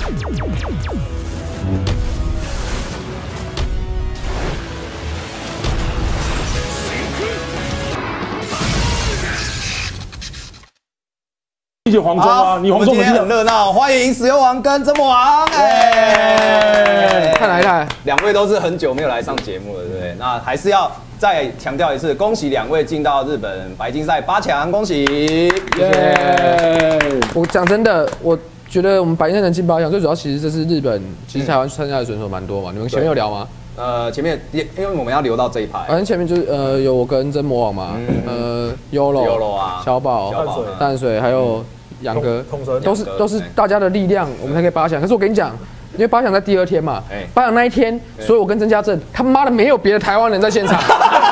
黄忠啊，你黄忠今天很热闹，欢迎石油王跟曾魔王。 看来看， 两位都是很久没有来上节目了，对不对？那还是要再强调一次，恭喜两位进到日本白金赛8强，恭喜！ 我讲真的，我觉得我们白金赛能进8强，最主要其实这是日本，其实台湾参加的选手蛮多嘛。你们前面有聊吗？ 前面因为我们要留到这一排， 反正前面就是有我跟曾魔王嘛，Yolo 啊， 小宝、淡水还有杨哥，都是大家的力量，我们才可以8强。可是我跟你讲，因为8强在第2天嘛，8强那一天，所以我跟曾家正他妈的没有别的台湾人在现场。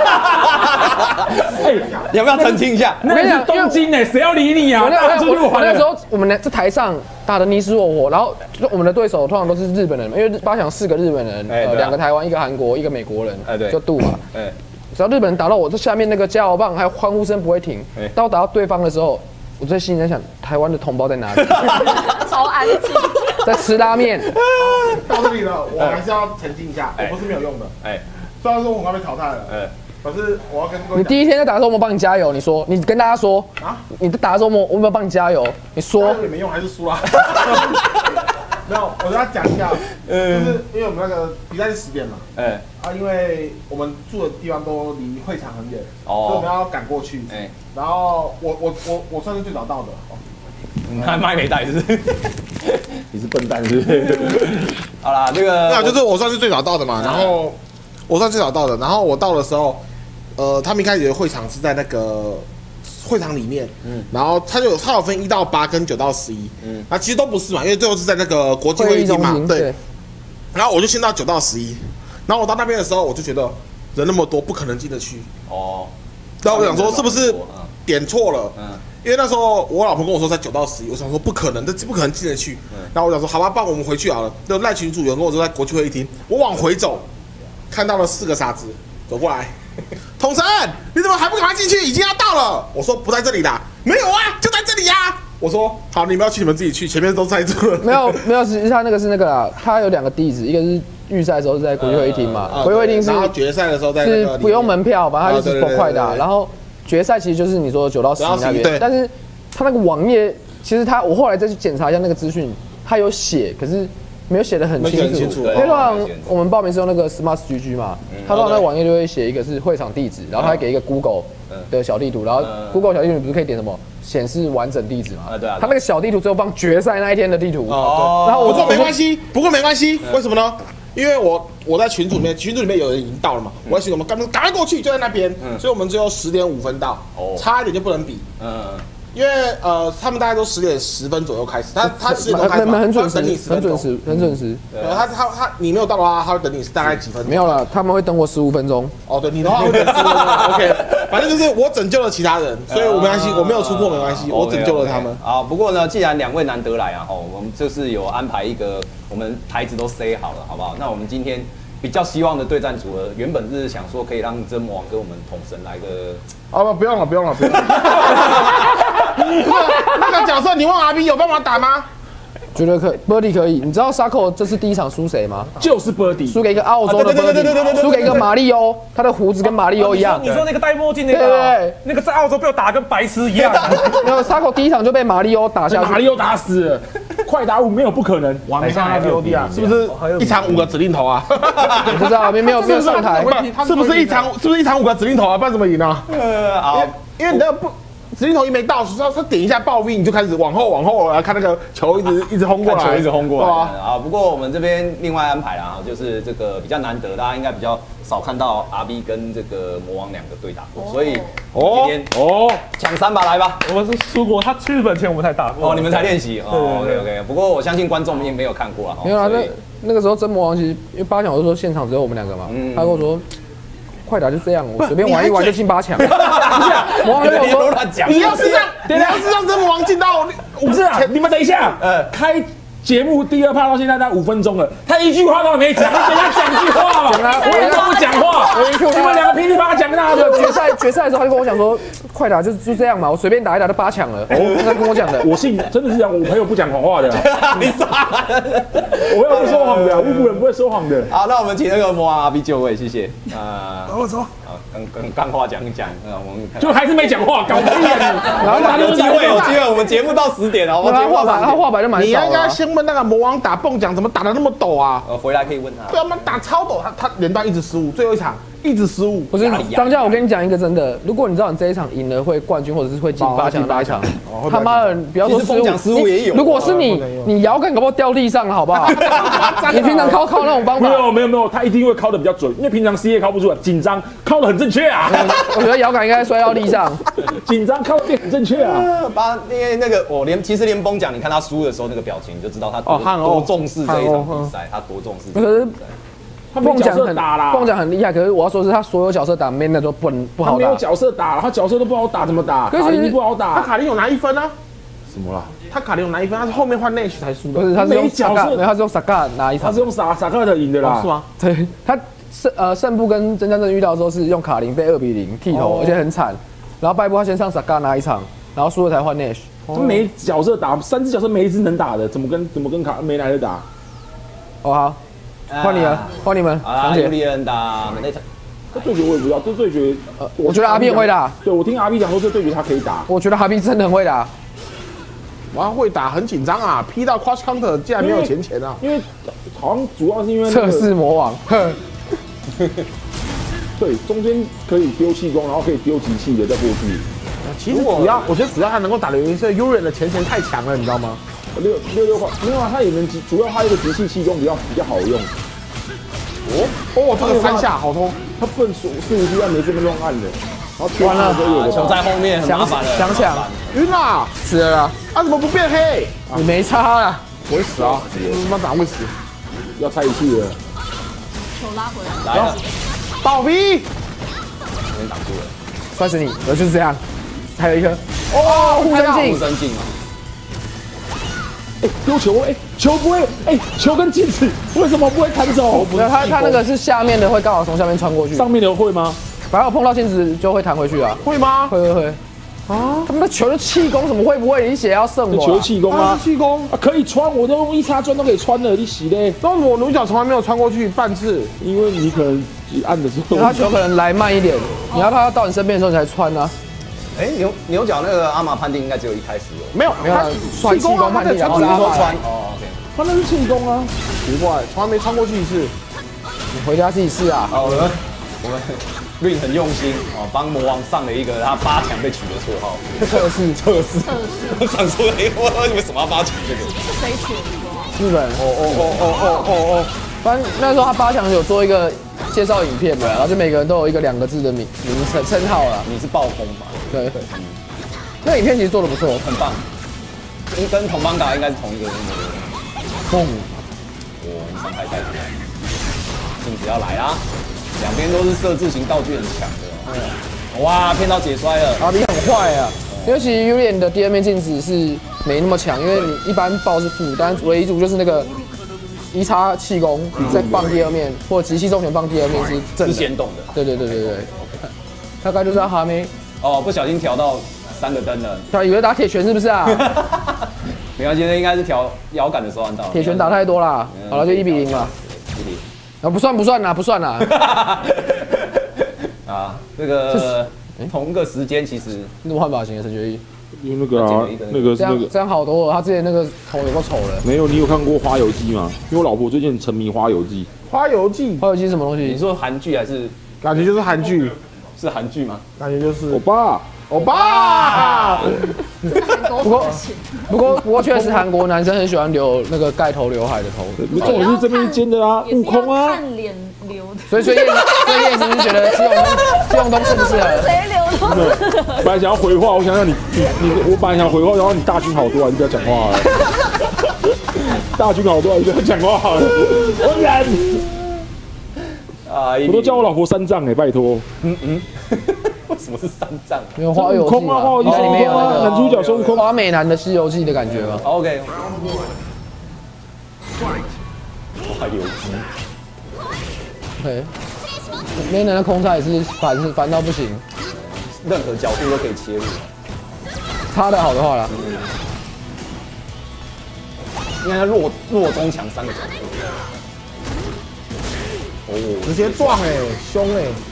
你要不要澄清一下？ 我跟你讲，东京呢，谁要理你啊？ 我那时候我们在台上打得你死我活，然后我们的对手通常都是日本人，因为8强4个日本人，2个台湾，1个韩国，1个美国人，就杜嘛。只要日本人打到我这下面那个加油棒，还有欢呼声不会停。当我打到对方的时候，我在心里在想，台湾的同胞在哪里？ 超安静， 在吃拉面。 到这里了，我还是要澄清一下，我不是没有用的。虽然说我快被淘汰了，可是我要跟各位。 你第一天在打的时候，我们帮你加油。你说，你跟大家说啊，你在打的时候，我有没有帮你加油？你说。 也没用，还是输了。没有，我跟他讲一下，就是因为我们那个比赛是10点嘛，因为我们住的地方都离会场很远，所以我们要赶过去。然后我算是最早到的。 你看麦没带是不是？你是笨蛋是不是？好啦，这个那就是我算是最早到的嘛，然后我算最早到的，然后我到的时候，他们一开始的会场是在那个会场里面，然后它有分1到8跟9到11，那其实都不是嘛，因为最后是在那个国际会议厅嘛，对。然后我就先到9到11，然后我到那边的时候，我就觉得人那么多，不可能进得去。然后我想说是不是点错了？因为那时候我老婆跟我说在9到11，我想说不可能，这不可能进得去。然后我想说好吧，不然我们回去好了。就赖群主有人跟我说在国际会议厅，我往回走，看到了4个傻子走过来。统神，你怎么还不赶快进去？已经要到了。我说不在这里啦，没有啊，就在这里呀。我说好，你们要去你们自己去，前面都塞住了。 没有，其实他那个是那个啦，他有2个地址，一个是预赛的时候是在国际会议厅嘛，国际会议厅是， 然后决赛的时候在是不用门票，反正他就是快打，然后决赛其实就是你说9到11那边，但是他那个网页其实我后来再去检查一下那个资讯，他有写，可是没有写得很清楚。因为通常我们报名是用那个 Smart GG 嘛，他通常那个网页就会写一个是会场地址，然后他会给一个 Google 的小地图，然后 Google 小地图你不是可以点什么显示完整地址嘛？对啊。他那个小地图只有放决赛那一天的地图。然后我说没关系，不过没关系，为什么呢？因为我在群组里面有人已经到了嘛，我在群组我们赶快过去，就在那边，所以我们只有10点5分到，差一点就不能比。因为他们大概都10点10分左右开始，他10点多开始， 很准时， 等你10分钟， 很准时。 他你没有到的话，他会等你大概几分钟？ 没有了，他们会等我15分钟。 哦，对，你的话会等15分钟。OK， 反正就是我拯救了其他人，所以我没关系，我没有出破没关系，我拯救了他们。 不过呢，既然2位难得来啊，我们就是有安排一个，我们台子都塞好了，好不好？那我们今天比较希望的对战组合，原本是想说可以让曾魔王跟我们统神来个。 不用了。那个角色，你问RB有办法打吗？ 觉得Birdy 可以。你知道 Sako 这次第1场输谁吗？ 就是 Birdy， 输给一个澳洲的 Birdy， 输给一个马里欧，他的胡子跟马里欧一样。 你说那个戴墨镜那个，对，那个在澳洲被我打跟白痴一样。 然后 Sako 第1场就被马里欧打下去， 马里欧打死了，快打5没有不可能。 我还没看到 BOD 啊，是不是1场5个指令头啊？ 我不知道，没有上台， 是不是1场5个指令头啊？不然怎么赢啊？因为你那个不。指令头一没到，他点一下爆 V， 你就开始往后，然后看那个球一直轰过来， 球一直轰过来。啊，不过我们这边另外安排啦，就是这个比较难得，大家应该比较少看到RB跟这个魔王2个对打过，所以今天抢3把来吧。 我们是出国，他去日本前我们才打过。 你们才练习。OK。不过我相信观众也没有看过啦。 没有啊，那个时候真魔王其实因为8强我就说现场只有我们2个嘛，他跟我说。快打就这样，我随便玩一玩就进8强。不是，魔王跟我说， 你要是让曾魔王进到， 不是啊，你们等一下，开节目第2趴到现在大概5分钟了，他一句话都没讲，你等他讲句话嘛。 讲啊， 我也都不讲话，你们两个噼里啪啦讲他的。 决赛的时候，他就跟我讲说，快打就这样嘛，我随便打一打就8强了。他跟我讲的， 我信，真的是这样，我朋友不讲谎话的。你傻，我朋友不说谎的，乌布人不会说谎的。 好，那我们请那个魔王阿 B 就位，谢谢。 我走。 刚话讲一讲，我们就还是没讲话，搞屁啊！ 然后他有机会，我们节目到10点了，我们他画板就蛮少。 你应该先问那个魔王打蹦奖怎么打得那么陡啊？ 回来可以问他。 对啊，他打超陡，他连段一直失误，最后一场一直失误。 不是张家，我跟你讲一个真的，如果你知道你这一场赢了会冠军，或者是会进8强那一场，他妈的不要说失误也有。 如果是你摇杆搞不好掉地上了，好不好？你平常靠那种方法， 没有，他一定会靠的比较准，因为平常 C 也靠不出来，紧张靠的很正确啊。 我觉得摇杆应该摔到地上， 紧张靠的很正确啊。 因为那个其实连崩奖，你看他输的时候那个表情，你就知道他多重视这一场比赛，他多重视。 可是蹦奖很打啦， 蹦奖很厉害，可是我要说是他所有角色打 man 的都不好打。 他没有角色打，他角色都不好打，怎么打？卡林不好打， 他卡林有拿1分啊？ 什么啦？ 他卡林有拿1分，他是后面换 Nash 才输的。 不是，他是用角色，没有，他是用 Saga 拿一场。 他是用萨克的赢的啦， 是吗？ 对，他胜部跟曾家正遇到的时候是用卡林被2-0剃头，而且很惨。然后败部他先上 Saga 拿一场，然后输了才换 Nash。 他没角色打，3只角色没一只能打的，怎么跟卡没来的打？ 哦好，换你了，换你们。 啊，尤利人打那场。 这对决我也不知道，这对决我觉得阿 B 很会打。 对，我听阿 B 讲说这对决他可以打。 我觉得阿 B 真的很会打。 哇，会打很紧张啊！劈到 cross counter 竟然没有钱啊！ 因为好像主要是因为测试魔王。 对，中间可以丢气功，然后可以丢集气的再过去。 其实我觉得主要他能够打的原因是 U 人的前太强了，你知道吗 ？6块没有啊，他也能主要他一个集气气功比较好用。 这个3下好痛， 他笨4-5鸡没这么乱按的，然后完了， 球在后面很麻烦了， 想抢晕啦， 死了啦！ 怎么不变黑？ 你没差啦， 我会死啊！他打会死， 要拆一次了。 球拉回来， 来了， 倒逼， 没挡住了， 摔死你！就是这样，还有一颗护身镜。 丢球球不会，球跟镜子为什么不会弹走？ 没有，他那个是下面的会刚好从下面穿过去， 上面的会吗？ 反正我碰到镜子就会弹回去啊。 会吗？ 会。啊！他们的球的气功怎么会不会？你写要胜我。 球气功啊， 气功啊可以穿，我都用1插钻都可以穿了，你洗嘞？ 但我女角从来没有穿过去半次， 因为你可能按的时候， 他球可能来慢一点，你要他到你身边的时候你才穿啊。 牛角那个阿玛判定应该只有一开始有， 没有，他气功判定， 然后你说穿，OK， 他那是气功啊， 奇怪，从来没穿过去一次， 你回家自己试啊。 好，我们 Ring 很用心帮魔王上了一个他8强被取的绰号， 测试。 我想说，我你们什么8强这个？ 谁取的？ 日本。反正那时候他8强有做一个介绍影片嘛，然后就每个人都有一个2个字的名称号啦。 你是暴风吧？ 对。那影片其实做的不错， 很棒。跟同邦达应该是同一个人的。 嘣！ 你伤害太大，镜子要来啦！两边都是设置型道具很强的。哇，骗到解摔了。 阿 B 很坏啊，因为其实 Ulian 的第2面镜子是没那么强，因为你一般爆是负，但唯一组就是那个1插气功再放第2面，或者集气重拳放第2面是正的。 是先动的。 对。大概就是他哈没。 不小心调到3个灯了。 他以为打铁拳是不是啊？ 没关系，那应该是调摇杆的时候按到。 铁拳打太多啦，好了就1-0嘛。不算啦。啊， 这个同个时间其实那么换发型的陈学义， 因为那个这样好多了，他之前那个头有够丑的。 没有，你有看过《花游记》吗？因为我老婆最近沉迷《花游记》。 花游记是什么东西？ 你说韩剧还是？ 感觉就是韩剧， 是韩剧吗？ 感觉就是欧巴。 不过确实韩国男生很喜欢留那个盖头刘海的头。 这我是这边尖的啊，悟空啊。 看脸留的。 所以叶子是觉得季永东适不适合？ 谁留的？ 本来想要回话，我想让我本来想回话，然后你大军好多啊，你不要讲话了。大军好多啊，你不要讲话好了。我忍。我都叫我老婆3丈拜托。 为什么是3丈？ 没有花游记嘛？里面有那个男主角孙悟空， 花美男的《西游记》的感觉吗 ？OK。 还留机， 对，没人的空差也是烦到不行， 任何角度都可以切入。 插的好的话啦， 应该弱中强3个角度。哦， 直接撞凶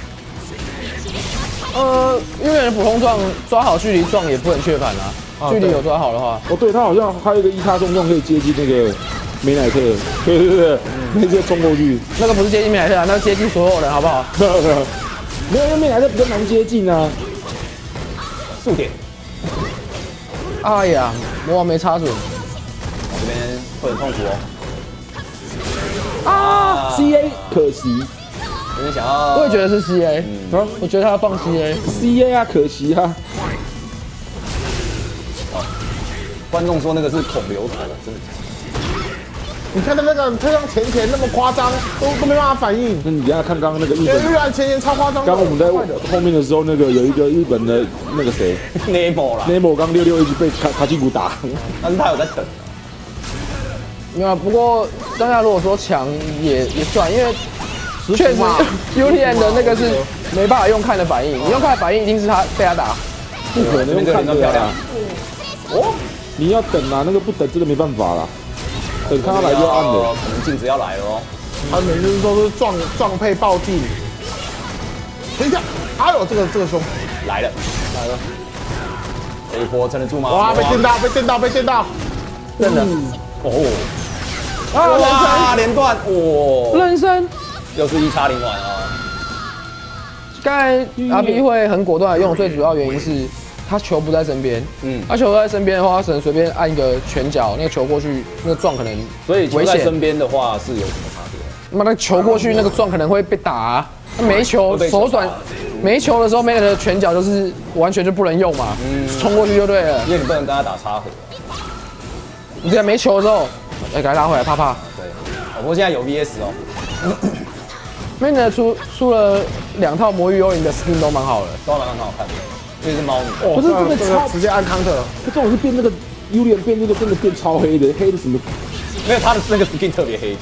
因为普通撞抓好距离撞也不能缺盘啊，距离有抓好的话， 哦，对，他好像还有一个一卡重撞可以接近那个美乃特，对，直接冲过去。 那个不是接近美乃特啊，那是接近所有人，好不好？ 没有，因为美乃特比较难接近啊。 速点， 哎呀，魔王没插准这边会很痛苦哦。 啊 CA 可惜有点想要， 我也觉得是 CA，我觉得他要放 CA 啊，可惜啊。 观众说那个是孔刘头，真的。 你看他那个他像前那么夸张，都没办法反应。 那你等下看刚刚那个日对， 本， 日本前超夸张。 刚我们在后面的时候，那个有一个日本的那个谁 Nemo 啦 ，Nemo 刚66一直被卡基古打。 但是他有在等。 没有啊，不过当下如果说强也算，因为确实 UTN 的那个是没办法用看的反应，你用看的反应一定是他被他打， 不可能用看的漂亮。 哦，你要等啊，那个不等真的没办法啦。等看他来就要按的， 可能镜子要来了哦。 他每次都是撞配爆镜。等一下，哎呦，这个凶来了，这一波撑得住吗？ 哇，被电到， 真的哦。 啊， 连段，哇， 人生。 又是1x0完啊！ 刚才阿 B 会很果断的用，最主要原因是他球不在身边。他球不在身边的话，他只能随便按一个拳脚，那个球过去，那个撞可能所以球在身边的话是有什么差别？ 那个球过去，那个撞可能会被打啊。没球手转，没球的时候，没人的拳脚就是完全就不能用嘛，冲过去就对了。 因为你不能跟他打插合。 你这样没球的时候，给他拉回来，怕。 对，不过现在有 VS 哦。 Main 出了2套魔域幽灵的 skin 都蛮好的， 都蛮好看的，因为是猫女。 不是真的超直接按 counter， 这种是变那个 UTN 变那个真的变超黑的，黑的什么？ 没有他的那个 skin 特别黑，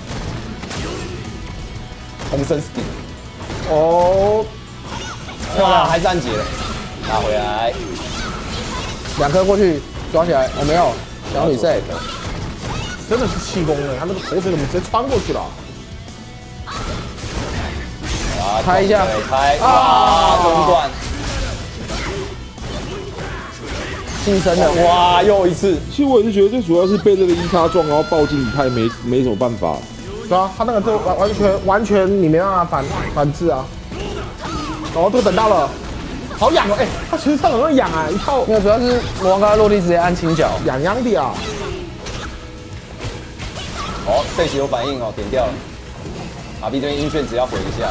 红身 skin。 哦， 哇，还是按解了，拿回来 2颗过去抓起来，我没有，小女赛。 真的是气功他那个头水怎么直接穿过去了？ 开一下， 开啊，中断， 晋升了， 哇，又一次。 其实我也是觉得最主要是被这个1卡撞，然后爆进太没什么办法。 对啊，他那个就完全你没办法反制啊。哦，这个等到了，好痒哦！他其实上有没有痒啊？一套没有，主要是魔王刚才落地直接按轻脚， 痒的啊。 哦，贝奇有反应哦，点掉了。RB 这边晕眩只要回一下。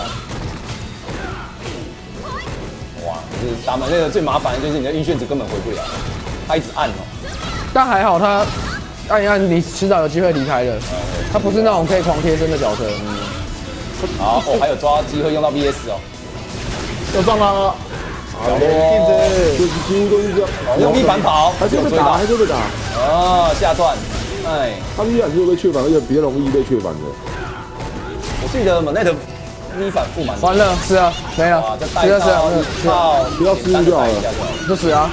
哇，就是打门那个最麻烦的就是你的晕眩值根本回不了，他一直按哦。 但还好他按一按，你迟早有机会离开的。他不是那种可以狂贴身的角色。 好，还有抓机会用到 VS 哦。 又撞了， 小罗， 就是几乎都是这样。 用力反跑， 还是被打，还是被打。 哦，下段，哎， 他们依然是会被确反，而且比较容易被确反的。 我记得 Monet V 反负蛮。 完了，是啊，没了，是啊， 不要失误就好了， 就死啊！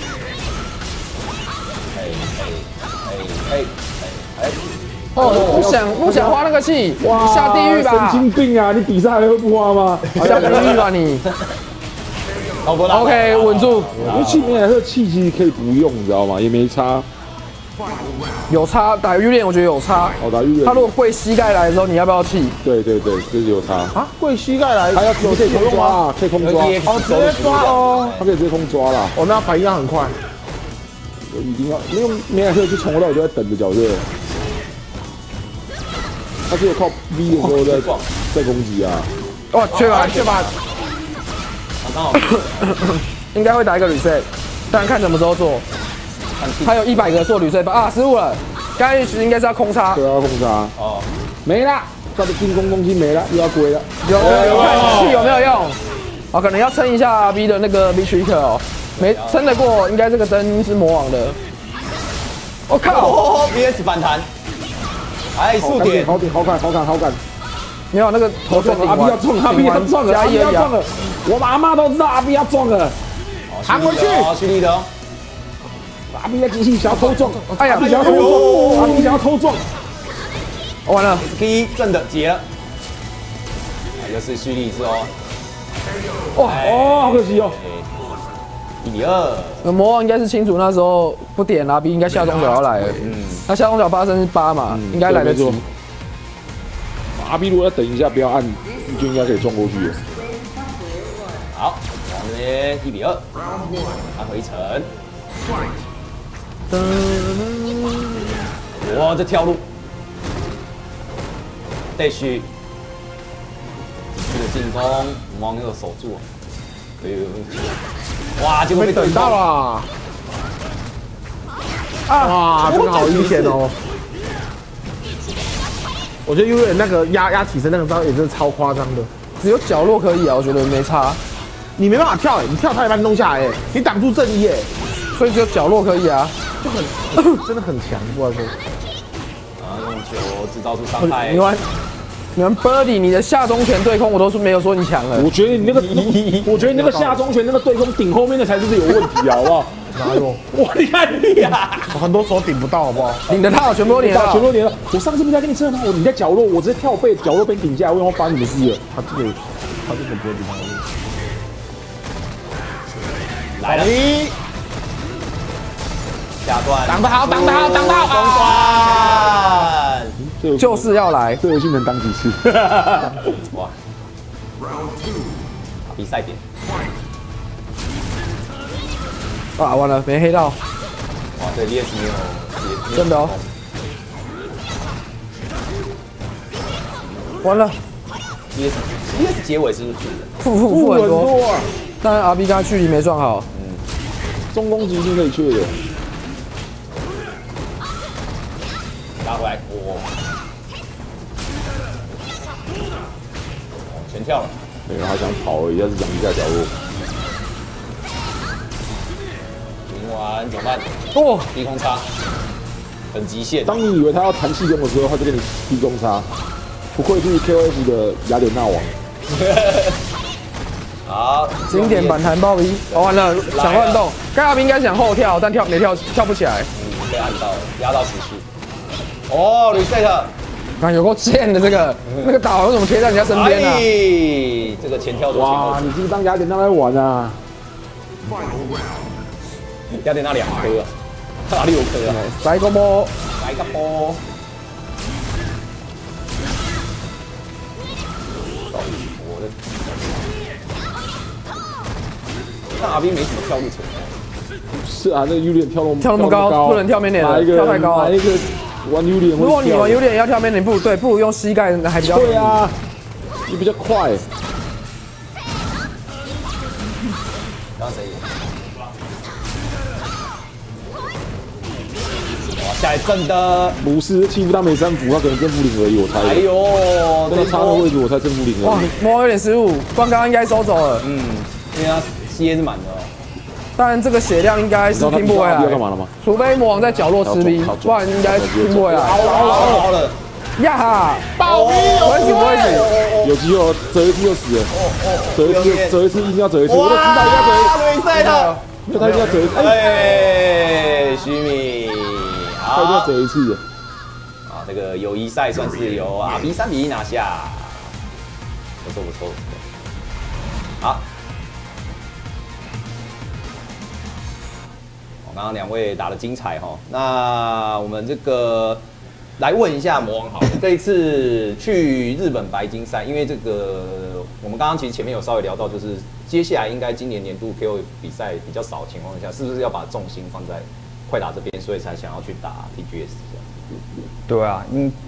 哦，不想花那个气，哇，下地狱吧！ 神经病啊！你比赛还会不花吗？ 下地狱吧你！OK， 稳住。 因为气没来，这气其实可以不用，你知道吗？也没差。 有差，打预练我觉得有差。 哦，打预练。 他如果跪膝盖来的时候，你要不要气？ 对，这是有差。 啊，跪膝盖来， 他要可以空抓啊，可以空抓。 哦，直接抓哦。 他可以直接空抓啦。 哦，那反应要很快。 一定要，因为梅尔克是从头到尾就在等的角色。他只有靠 V 的时候在攻击啊！ 哇，缺吧， 刚好应该会打一个 reset， 但看什么时候做。他有100个做 reset 啊，失误了，刚才应该是要空插。 对啊，空插。哦，没了，他的进攻攻击没了，又要归了。 有看气有没有用？啊，可能要撑一下 V 的那个 V trick 哦，没撑得过，应该这个灯是魔王的。我靠 ！VS 反弹。 哎，速点， 好点，好感。 没有那个头撞阿 B 要撞了，阿 B 要撞了，阿 B 要撞了，我阿妈都知道阿 B 要撞了， 弹回去，蓄力的哦。 阿 B 在机器想要偷撞， 哎呀， 阿 B 想要偷撞，阿 B 想要偷撞， 完了 ，K 正的结了，又是蓄力一次哦。 哇哦，好可惜哦。 1比2。 魔王应该是清楚那时候不点阿 B 应该下中角要来了，他下中角发生是8嘛，应该来得及。 阿 B 如果要等一下不要按，就应该可以撞过去了。 好，往这边1比2，按回城。哇，这跳路，必须这个进攻，魔王又守住，哇，结果被等到了。哇，这个好阴险哦。我觉得 U 那个压起身那个招也真的超夸张的， 只有角落可以啊，我觉得没差。 你没办法跳你跳他也把你弄下来你挡住正一所以只有角落可以啊， 就很真的很强，不好说。 用球制造出伤害。 你玩 Birdy， 你的下中拳对空我都是没有说你强了。 我觉得你那个下中拳那个对空顶后面的才是有问题啊，好不好？ 哪有？ 哇，你看你呀， 很多手顶不到，好不好？ 顶得到，全部都连到， 全部都连了。我上次不是在跟你测吗？你在角落，我直接跳背，角落被顶下来，为什么发生什么事了？ 他这个不会顶到。 来了，下段挡得好，挡得好，挡得好！ 中断， 就是要来， 这游戏能挡几次？ 哇！比赛点。 啊，完了，没黑到。 哇，这 VS 没有， 真的哦。完了 VS 结尾是不是负很多啊？但 RB 跟他距离没算好。 中攻击是可以去的。 拉回来，哇！全跳了。 没有，他想跑而已，要是养一下角落。 赢完怎么办？ 哦， 低空插，很极限。 当你以为他要弹气功的时候，他就给你低空插。不愧是 KOF 的雅典娜王。 好， 经典版弹爆逼，完了，想乱动。刚才应该想后跳，但没跳不起来。 被按到了，压到死去。哦 ，reset。 啊，有够贱的这个，那个岛好像怎么贴在人家身边啊？ 这个前跳哇，你是不是当雅典娜来玩啊？ 雅典娜2颗啊，他6颗啊， 来个波， 来个波。我的，那阿斌没什么跳路程。 是啊，那个 U 脸跳那么高，不能跳面脸的，跳太高了。 哪一个玩 U 脸？ 如果你玩 U 脸要跳面脸，不如用膝盖还比较。 对啊，也比较快。 刚刚谁？哇，下来正的不是欺负他没3伏，他可能正负0而已，我猜。 哎呦， 这个差的位置我猜正负0而已。 哇，魔王有点失误，刚刚应该收走了。 因为他 CA 是满的。 当然，这个血量应该是拼不回来。 要干嘛了吗？ 除非魔王在角落吃逼，不然应该拼不回来。 好了， 呀哈！ 爆逼！ 不会死， 有机会折一次就死了。折一次一定要折一次，我都知道要折一次。 赛的， 因为他一定要折一次。 哎，徐米， 他一定要折一次的。 啊，这个友谊赛算是由RB 3比1拿下，不错。好。刚刚2位打得精彩哈，那我们这个来问一下魔王好了，这一次去日本白金赛，因为这个我们刚刚其实前面有稍微聊到，就是接下来应该今年年度 KO 比赛比较少的情况下，是不是要把重心放在快打这边，所以才想要去打 TGS 这样？ 对啊，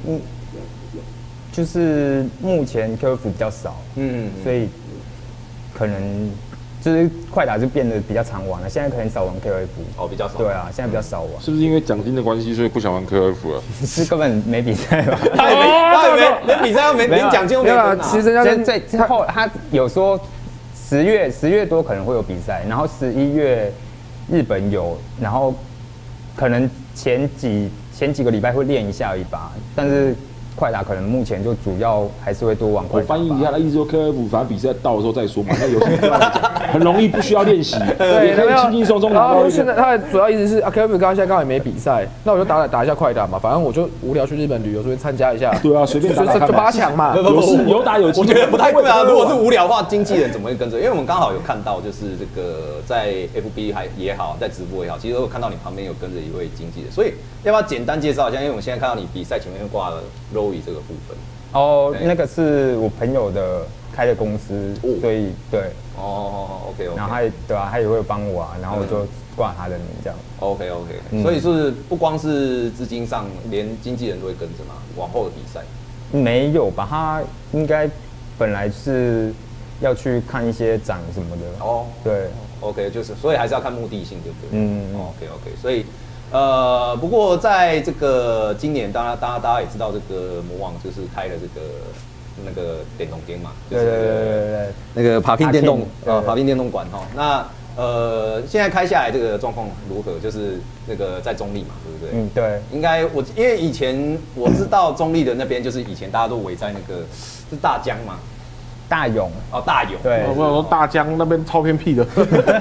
就是目前 KOF 比较少，所以可能。就是快打就变得比较常玩了，现在可能少玩 KOF 哦，比较少。 对啊，现在比较少玩。 是不是因为奖金的关系，所以不想玩 KOF 了？ 是根本没比赛吧？ 他也没连比赛都没，连奖金都没有。 其实人家最后他有说10月多可能会有比赛，然后11月日本有，然后可能前几前几个礼拜会练一下而已吧，但是。快打可能目前就主要还是会多玩快打。 我翻译一下，他意思说 KOF 反正比赛到的时候再说嘛，那游戏对他来讲很容易，不需要练习，也可以轻轻松松拿到。 现在他的主要意思是啊 KOF 现在刚好也没比赛，那我就打一下快打嘛，反正我就无聊去日本旅游，随便参加一下。 对啊，随便打就8强嘛， 有打有。 我觉得不太对啊，如果是无聊的话，经纪人怎么会跟着？因为我们刚好有看到，就是这个在 FB 也好，在直播也好，其实都有看到你旁边有跟着一位经纪人，所以要不要简单介绍一下？因为我们现在看到你比赛前面挂了 Roy 这个部分。 哦，那个是我朋友的开的公司，所以对。 OK。 然后他也会帮我啊，然后我就挂他的名这样。 OK。所以是不光是资金上，连经纪人都会跟着嘛？往后的比赛没有吧？他应该本来是要去看一些展什么的。哦，对。 OK， 就是所以还是要看目的性，对不对？OK。所以。不过在这个今年，大家也知道，这个魔王就是开了那个电动店嘛，就是那个爬拼电动爬拼电动馆哈。那现在开下来这个状况如何？就是那个在中立嘛，对不对？ 对。 应该因为以前我知道中立的那边，就是以前大家都围在那个是大江嘛， 大勇大勇。 对， 我说大江那边超偏僻的。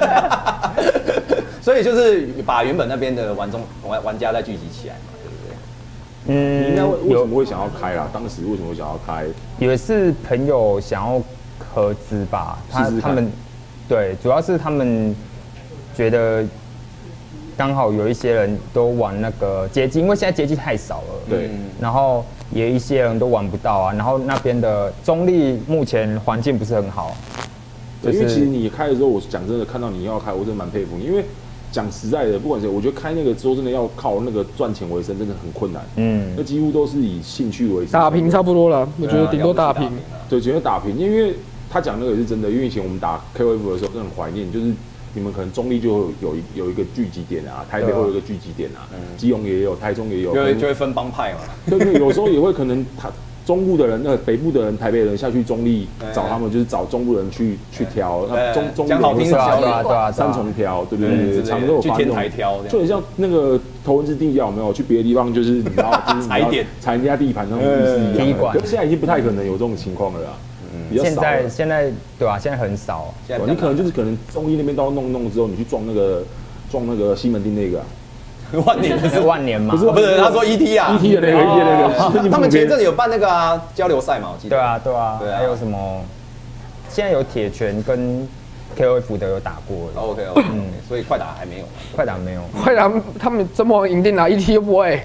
所以就是把原本那边的玩家再聚集起来嘛，对不对？ 你应该为什么会想要开啦？当时为什么会想要开？ 也是朋友想要合资吧，他们对，主要是他们觉得刚好有一些人都玩那个街机，因为现在街机太少了， 对， 然后也一些人都玩不到啊，然后那边的中立目前环境不是很好。 因为其实你开的时候，我讲真的，看到你要开，我真的蛮佩服你，因为。讲实在的，不管谁，我觉得开那个之后真的要靠那个赚钱为生，真的很困难。那几乎都是以兴趣为生。 打平差不多了，我觉得顶多打平。 对，只能打平，因为他讲那个也是真的，因为以前我们打 KOF 的时候，真的很怀念，就是你们可能中立就有一个聚集点啊，台北会有一个聚集点啊，基隆也有，台中也有， 就会分帮派嘛。 对，有时候也会可能中部的人，北部的人、台北人下去中立找他们，就是找中部人去挑，那中部好拼对三重挑，对不对？常都有发去天台挑， 就很像那个头文字 D 有没有？去别的地方就是你知道，就是踩人家地盘那种意思一样。可是现在已经不太可能有这种情况了啦。 现在对吧？现在很少。 你可能中立那边都弄之后，你去撞那个西门町那个。 万年嘛， 不是，他说 ET 啊 ，ET 的那个， 他们前阵子有办那个交流赛嘛，我记得。 对啊，还有什么？现在有铁拳跟 KOF 的有打过了。 OK，所以快打还没有。 快打没有。 快打他们真魔王赢定了，ET 又不会。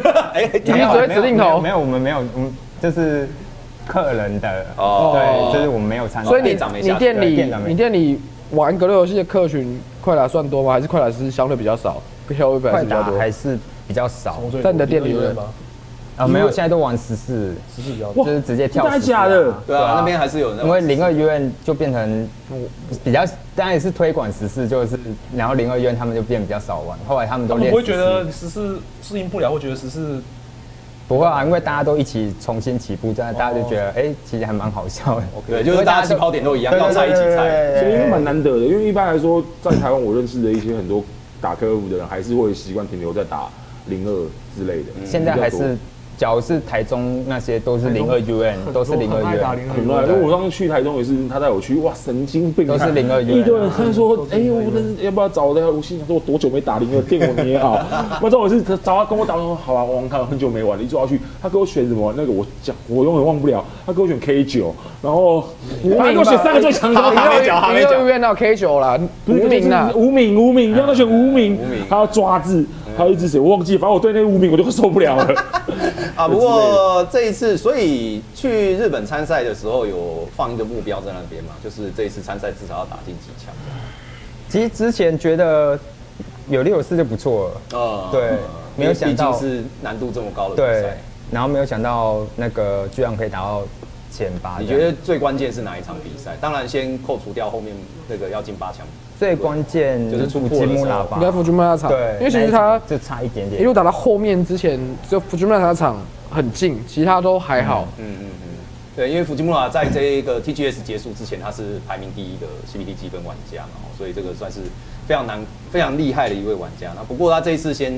ET 只会指令头。 没有，我们没有，就是客人的。对，就是我们没有参加。 所以你店里玩格斗游戏的客群，快打算多吗？还是快打是相对比较少？ 快打还是比较少， 在你的店里面吗？ 没有，现在都玩14比较多，就是直接跳。 真的假的？ 对啊，那边还是有人。 因为02院就变成比较，当然也是推广14，就是然后02院他们就变比较少玩，后来他们都练。 我会觉得14适应不了，会觉得14 不会啊，因为大家都一起重新起步，这样大家就觉得其实还蛮好笑的。 对，就是大家起跑点都一样，要菜一起菜， 所以蛮难得的。因为一般来说，在台湾我认识的一些很多。打KOF的人还是会习惯停留在打02之类的。 现在还是，假如是台中那些都是02UN，都是02UN。 很爱，因为我上次去台中也是，他带我去，哇，神经病， 都是02UN。 一堆人他说，我要不要找的？我心想说，我多久没打02，电我捏好。那这我是找他跟我打，说好啊，我玩他很久没玩了，一坐下去，他给我选什么？那个我永远忘不了，他给我选 K9，然后他给我选3个最强的， 还没讲到 K9 啦，无名啦， 无名，让他选无名，还有抓子，还有一只谁我忘记，反正我对那个无名我就受不了了。 不过这一次，所以去日本参赛的时候有放一个目标在那边嘛，就是这一次参赛至少要打进几强。 其实之前觉得有6-4就不错了，对，没有想到毕竟是难度这么高的比赛， 然后没有想到那个居然可以打到前8。 你觉得最关键是哪一场比赛？当然先扣除掉后面那个要进8强。 最关键就是福吉木拉吧， 应该福吉木拉场，对，因为其实他就差一点点， 一路打到后面之前，只有福吉木拉那场很近，其他都还好。 对，因为福吉木拉在这个 TGS 结束之前，他是排名第1的 CPT 积分玩家嘛，所以这个算是非常厉害的一位玩家。那不过他这一次先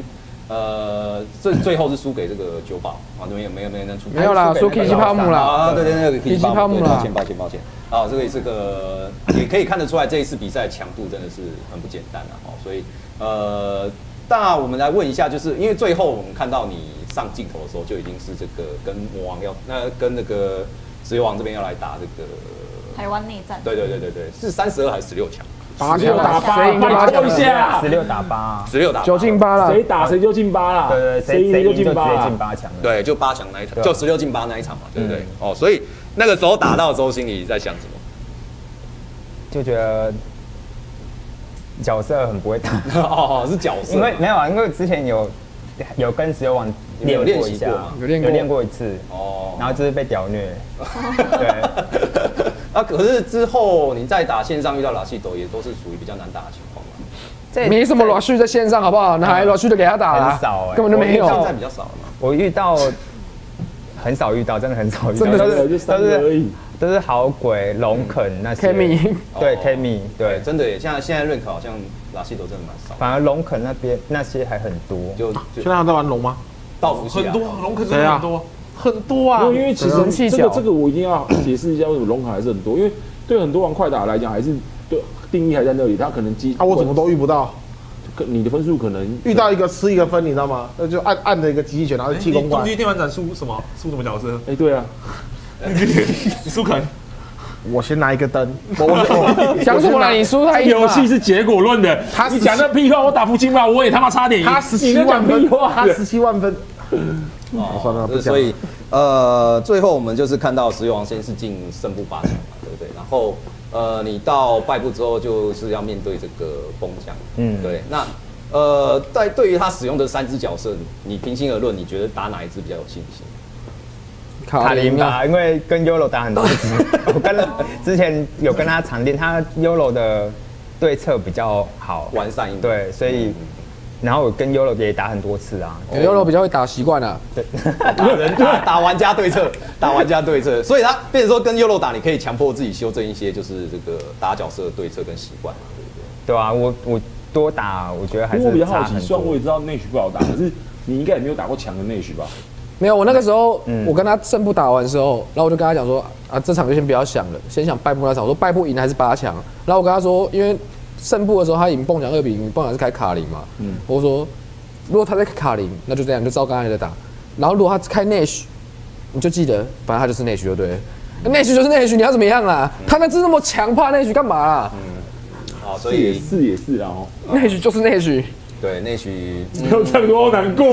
最后是输给这个九保啊，没有能出， 没有啦，输 Kiki 泡沫啦， 啊，对，那个 Kiki 泡沫啦， 抱歉啊，这个也可以看得出来，这一次比赛强度真的是很不简单啊，哦，所以那我们来问一下，就是因为最后我们看到你上镜头的时候，就已经是这个跟魔王跟那个石油王这边要来打这个台湾内战。 对，是32还是16强 ？16打8，拜托一下 ，16打8 ，16打 9进8了， 谁打谁就进8啦。 对， 谁赢就进8， 直接进8强。 对，就8强那一场，就16进8那一场嘛，对不对？哦，所以那个时候打到的时候，心里在想什么？ 就觉得角色很不会打。 哦，是角色， 因为没有啊，因为之前有跟石油王练过一下，有练过一次哦，然后就是被屌虐。对。 啊，可是之后你在打线上遇到拉西斗，也都是属于比较难打的情况嘛。 没什么拉旭在线上，好不好？哪来拉旭的给他打啦？ 很少， 根本就没有。 现在比较少了嘛。 我遇到很少遇到，真的很少遇到， 真的都是好鬼、龙肯那些。 Kami 对 Kami 对， 真的耶，现在认可好像拉西斗真的蛮少。 反而龙肯那边那些还很多。 现在还在玩龙吗？ 道服系很多，龙肯真的很多。很多啊， 因为其实这个我一定要解释一下，为什么龙卡还是很多，因为对很多玩快打来讲，还是对定义还在那里，他可能我怎么都遇不到， 你的分数可能遇到一个吃一个分，你知道吗？那就按着一个机器拳，然后气功怪。 终极电玩展输什么角色？ 哎，对啊， 你输肯。 我先拿一个灯， 讲什么啦？你输他游戏是结果论的，你讲那屁话，我打不进吧，我也他妈差点赢。 他17万分，他17万分。 算了，不讲。所以最后我们就是看到石油王先是进胜部8强嘛，对不对？然后你到败部之后就是要面对这个崩将，对。那对于他使用的3只角色，你平心而论，你觉得打哪一只比较有信心？ 卡林吧，因为跟 Yolo 打很多次，我之前有跟他常练，他 Yolo 的对策比较好， 完善一点， 对，所以。然后我跟 Yolo 也打很多次啊 ，Yolo 比较会打习惯了， 对， 打玩家对策，所以他变成说跟 Yolo 打，你可以强迫自己修正一些，就是这个打角色的对策跟习惯嘛，对不对？ 对啊，我多打，我觉得还是我比较好奇，虽然我也知道内许不好打，可是你应该也没有打过强的内许吧？ 没有，我那个时候我跟他胜部打完的时候，然后我就跟他讲说啊，这场就先不要想了，先想败部那场。我说败部赢还是8强，然后我跟他说，因为胜部的时候他赢蹦奖2比0，蹦奖是开卡林嘛，我说如果他在卡林，那就这样，就照刚才的打。然后如果他开内许，你就记得，反正他就是内许就对了，内许就是内许，你要怎么样啦？他那只那么强，怕内许干嘛啦？ 好，所以也是啊， 内许就是内许。 对，内许没有这样多难过。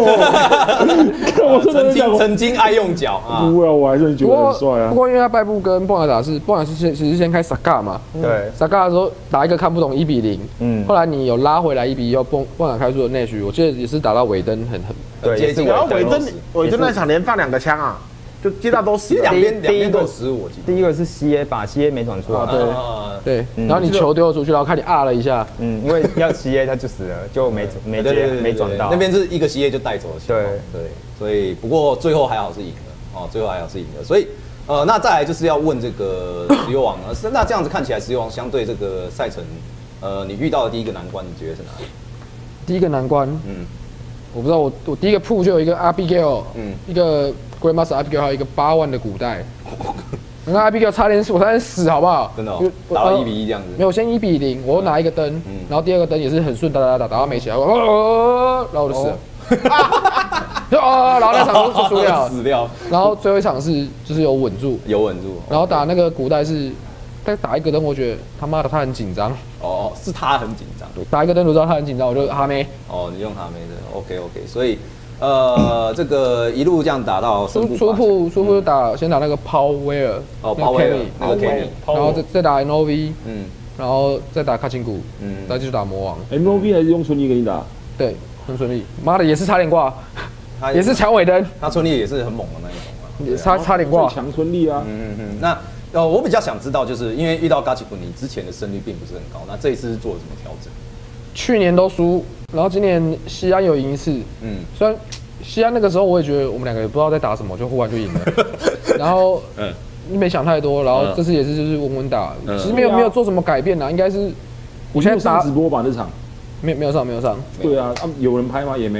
我曾经爱用脚啊， 不会啊，我还是觉得很帅啊。 不过因为他败部跟蹦奖打是蹦奖其实先开 Saga 嘛， 对 ，Saga 的时候打一个看不懂1比0，后来你有拉回来1比1，蹦奖开出的内许，我记得也是打到尾灯很接近。 然后尾灯那场连放2个枪啊。就接到都死， 两边都15，我记得。 第一个是 CA 把 CA 没转出来， 对，然后你球丢出去，然后看你了一下， 因为要 CA 他就死了，就没转到。 那边是一个 CA 就带走了，对，所以不过最后还好是赢了哦，最后还好是赢了，所以那再来就是要问这个石油王呢，那这样子看起来石油王相对这个赛程，你遇到的第一个难关，你觉得是哪里？ 第一个难关，我不知道，我第一个铺就有一个 Abigail，一个 Grandmaster Abigail， 还有一个8万的古代。那 Abigail 我差点死，好不好？ 真的，打到1比1这样子。 没有，先1比0，我拿一个灯，然后第二个灯也是很顺，打到没起来，然后我就死了。然后那场就输掉， 死掉。 然后最后一场就是有稳住，然后打那个古代是。但打一个灯，我觉得他妈的他很紧张。 哦，是他很紧张。 打一个灯，我知道他很紧张，我就哈梅。 哦，你用哈梅的 ，OK， 所以这个一路这样打到初步先打那个 Power， 哦 Power 那个 Kenny， 然后再打 NOV， 然后再打卡钦谷，然后继续打魔王。 NOV 还是用春丽给你打？ 对，很顺利。妈的，也是差点挂，也是抢尾灯。 他春丽也是很猛的那一种啊，差点挂。 强春丽啊， 那。我比较想知道，就是因为遇到嘎奇库，你之前的胜率并不是很高，那这一次是做了什么调整？ 去年都输，然后今年西安有赢一次，虽然西安那个时候我也觉得我们两个也不知道在打什么，就忽然就赢了，然后没想太多，然后这次也是就是稳稳打，其实没有做什么改变啦，应该是我现在打直播吧这场， 没有上， 对啊，有人拍吗？也没有。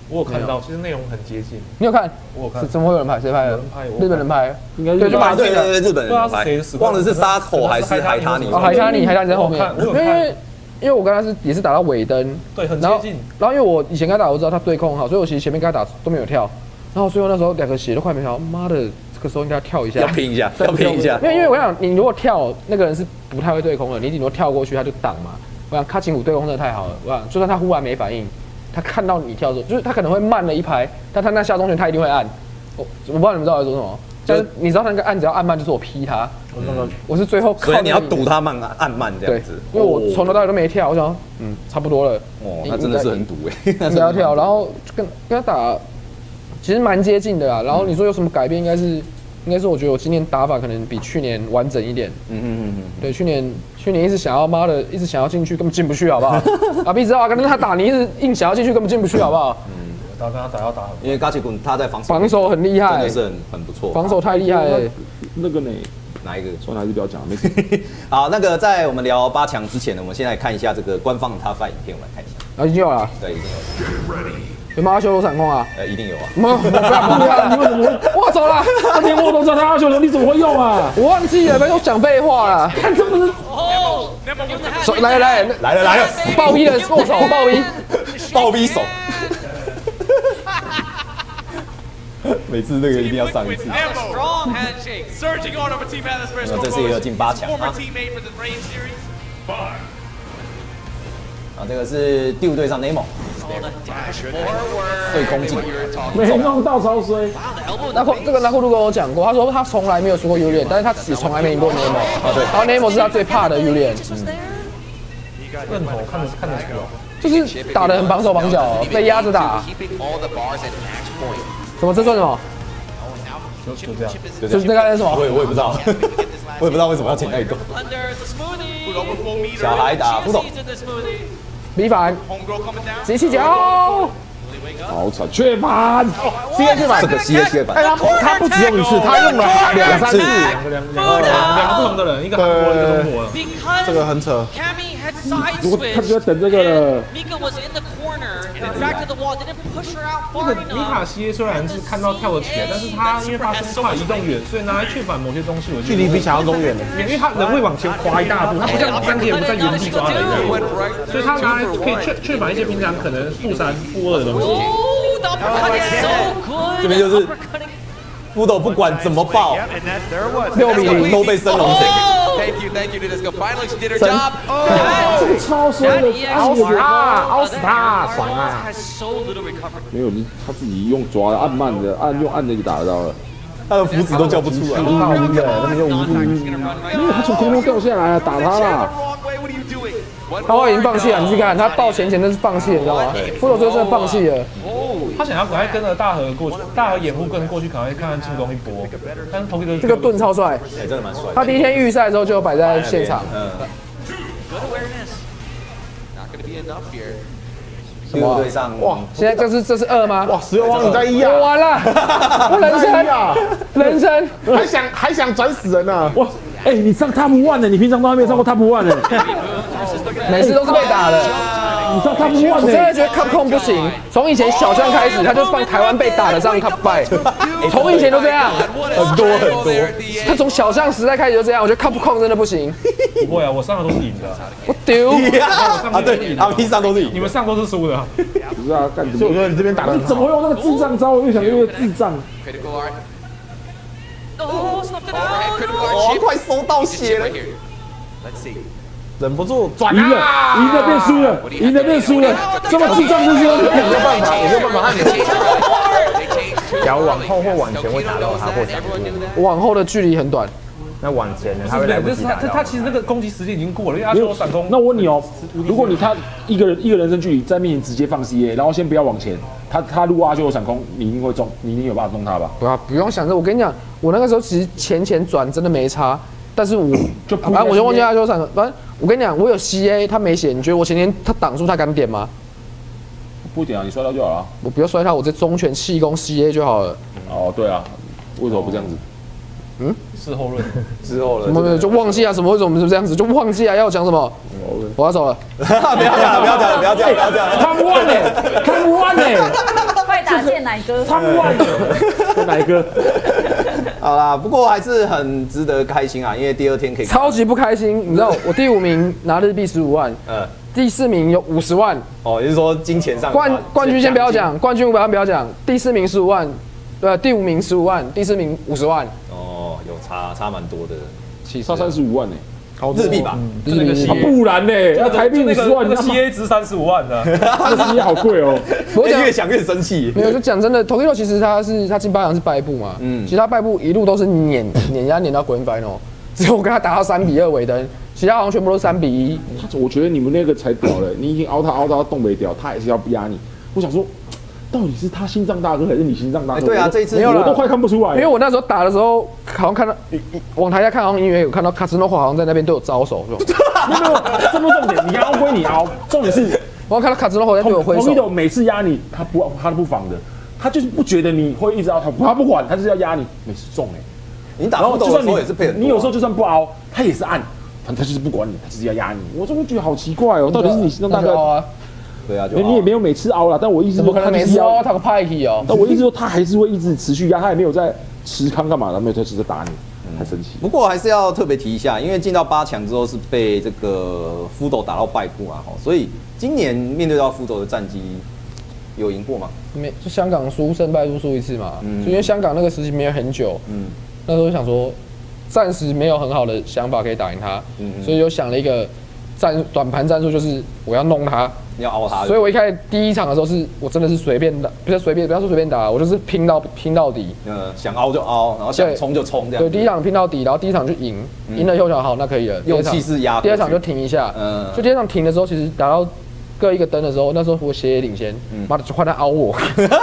我有看到，其实内容很接近。 你有看？ 我有看。 怎么会有人拍？谁拍的？日本人拍， 应该是对，就蛮近的。 对，日本人拍。忘了是沙口还是海塔尼？ 哦，海塔尼在后面。因为我跟他也是打到尾灯， 对，很接近。 然后因为我以前跟他打，我知道他对控好，所以我其实前面跟他打都没有跳。然后最后那时候2个血都快没跳，妈的，这个时候应该要跳一下， 要拼一下，要拼一下。 因为我想你如果跳，那个人是不太会对空的，你顶多跳过去他就挡嘛。我想卡琴虎对空真的太好了，我想就算他忽然没反应，他看到你跳的时候，就是他可能会慢了一拍，但他那下中拳他一定会按。我不知道你们知道我在说什么，但是你知道他那个按只要按慢就是我劈他，我是最后靠。 所以你要赌他慢按慢这样子。 因为我从头到尾都没跳，我想差不多了。 哦，那真的是很赌哎。 应该要跳，然后跟他打。其实蛮接近的啦，然后你说有什么改变，应该是我觉得我今年打法可能比去年完整一点。对，去年一直想要一直想要进去，根本进不去，好不好？阿 B 知道啊，跟他打你一直硬想要进去，根本进不去，好不好？ 跟他打要打， 因为嘎奇滚他在防守很厉害， 真的是很不错， 防守太厉害了。 那个呢？ 哪一个？ 说还是不要讲，没事。 好，那个在我们聊8强之前呢，我们先来看一下这个官方的Top 5影片，我们来看一下。 已经有了。 对，已经有了。 有没有阿修罗闪控啊？ 一定有啊！ 不要，你为什么会？我走了， 连我都知道他阿修罗，你怎么会用啊？ 我忘记了，不要讲废话了。看这不是来了，暴逼的握手， 暴逼手。每次这个一定要上一次。这次也有进8强啊。这个是第5队上 Nemo。对空镜， 没弄到超衰。 这个拿库鲁跟我讲过，他说他从来没有输过 U 链，但是他也从来没赢过 Nemo。对，然后 Nemo 是他最怕的 U 链。 认同，看得出来。 就是打得很绑手绑脚，被压着打。什么？这算什么？ 就这样。 就是那个什么？ 我也不知道，我也不知道为什么要捡那一个。小孩打不懂。 米反，机器脚， 好惨，缺反 ，CA 缺反， 这个 CA 反， 他不只用1次，他用了2、3次， 两个不同的人，一个韩国，一个中国， 这个很扯。 如果他就要等这个了。 那个米卡西虽然是看到跳得起来，但是他因为他身快移动远，所以拿来确反某些东西，我距离比想象中远的。 因为他人会往前滑一大步，他不像3铁不在原地抓人，所以他拿来可以确反一些平常可能负3、负2的东西。 这边就是福斗不管怎么爆 6-0 都被升龙停。 这个超衰的， 凹死他，爽啊！ 没有，他自己用抓的，按慢的，用按的就打得到了。 他的符纸都叫不出来， 无辜的，那边就无辜。 因为他从空中掉下来了，打他啦。 他已经放弃了，你去看他到前那是放弃了，你知道吗？福斗这个真的放弃了。 他想要赶快跟着大河过去，大河掩护跟过去，赶快看看进攻一波。但是同一个这个盾超帅， 真的蛮帅。 他第一天预赛的时候就摆在现场。 什么队上哇？现在这是2吗？ 哇，石油王你在1啊！ 我完了，我人生还想转死人呢！ 哇，你上 Top 1呢？你平常都还没上过 Top 1呢， 每次都是被打的。 你上 Top 1呢？ 我真的觉得 Capcom 不行，从以前小将开始，他就放台湾被打的上 Top 5，从以前都这样， 很多。 他从小将时代开始就这样，我觉得 Capcom 真的不行。 不会啊，我上的都是赢的。 我丢啊！对，他们平常都是赢， 你们上都是输的。 不是啊，干什么？ 所以我说你这边打的， 你怎么会用那个智障招？我越想越智障。 哇，快收到血了！ 忍不住转赢了变输了，赢了变输了，这么智障就是没有办法，我没有办法， 只要往后或往前会打到他或闪过， 往后的距离很短。 那往前呢？他会来不及打到。 他其实那个攻击时间已经过了，因为阿修罗闪攻。 那我问你哦，如果他一个人生距离在面前直接放 CA， 然后先不要往前，他如果阿修罗闪攻，你一定会中，你一定有办法中他吧？ 不用想着，我跟你讲，我那个时候其实前转真的没差，但是我反正我就忘记阿修罗闪攻。反正我跟你讲，我有 CA， 他没血，你觉得我前天他挡住他敢点吗？ 不点啊，你摔到就好了。 我不要摔他，我这中拳气功 CA 就好了。 哦，对啊，为什么不这样子？ 事后论， 什么就忘记啊？什么为什么是这样子？就忘记啊？要讲什么？我要走了。 不要讲了， 他不完呢， 快打见奶哥， 汤万奶哥。 好啦，不过还是很值得开心啊，因为第二天可以超级不开心。你知道我第5名拿日币15万，第4名有50万。 哦，也就是说金钱上冠军先不要讲，冠军500万不要讲，第4名15万，对，第5名15万，第4名50万。 哦，有差蛮多的， 差35万呢。 日币吧， 就那个 CA， 不然呢？那台币50万， 那个 CA 值35万的， 那 CA 好贵哦。 我讲越想越生气。 没有，就讲真的 ，Tokyo 其实他进8强是败部嘛，其实他败部一路都是碾到 Grand Final， 只有我跟他打到3-2尾灯，其他好像全部都3-1。 我觉得你们那个才屌了，你已经凹他动没掉，他还是要压你。我想说，到底是他心脏大哥还是你心脏大哥？ 对啊，这一次我都快看不出来， 因为我那时候打的时候，好像看到往台下看，好像因为有看到卡斯诺好像在那边对我招手， 没有，这不重点，你凹归你凹，重点是我看到卡斯诺在对我挥手。 每次压你，他不防的，他就是不觉得你会一直凹他不管，他就是要压你，每次中哎。 你打不斗的时候也是配很多， 你有时候就算不凹，他也是按，他就是不管你，他就是要压你。我就会觉得好奇怪哦，到底是你心脏大哥啊？ 对啊， 你也没有每次凹啦，但我意思说他每次凹他个派气哦。 但我意思说他还是会一直持续压，他也没有在持康干嘛的，没有在持着打你，太神奇。 不过还是要特别提一下，因为进到8强之后是被这个福斗打到败部啊，所以今年面对到福斗的战绩有赢过吗？ 没，就香港胜败输一次嘛，就因为香港那个时期没有很久，那时候想说暂时没有很好的想法可以打赢他，所以就想了一个短盘战术，就是我要弄他。 要凹他， 所以我一开始第1场的时候我真的是随便打，不要说随便打，我就是拼到底。 想凹就凹，然后想冲就冲这样。 对，第1场拼到底，然后第1场就赢了以后想好那可以了， 用气势压。 第2场就停一下，就第2场停的时候，其实打到各一个灯的时候，那时候我斜也领先，妈的就换他凹我。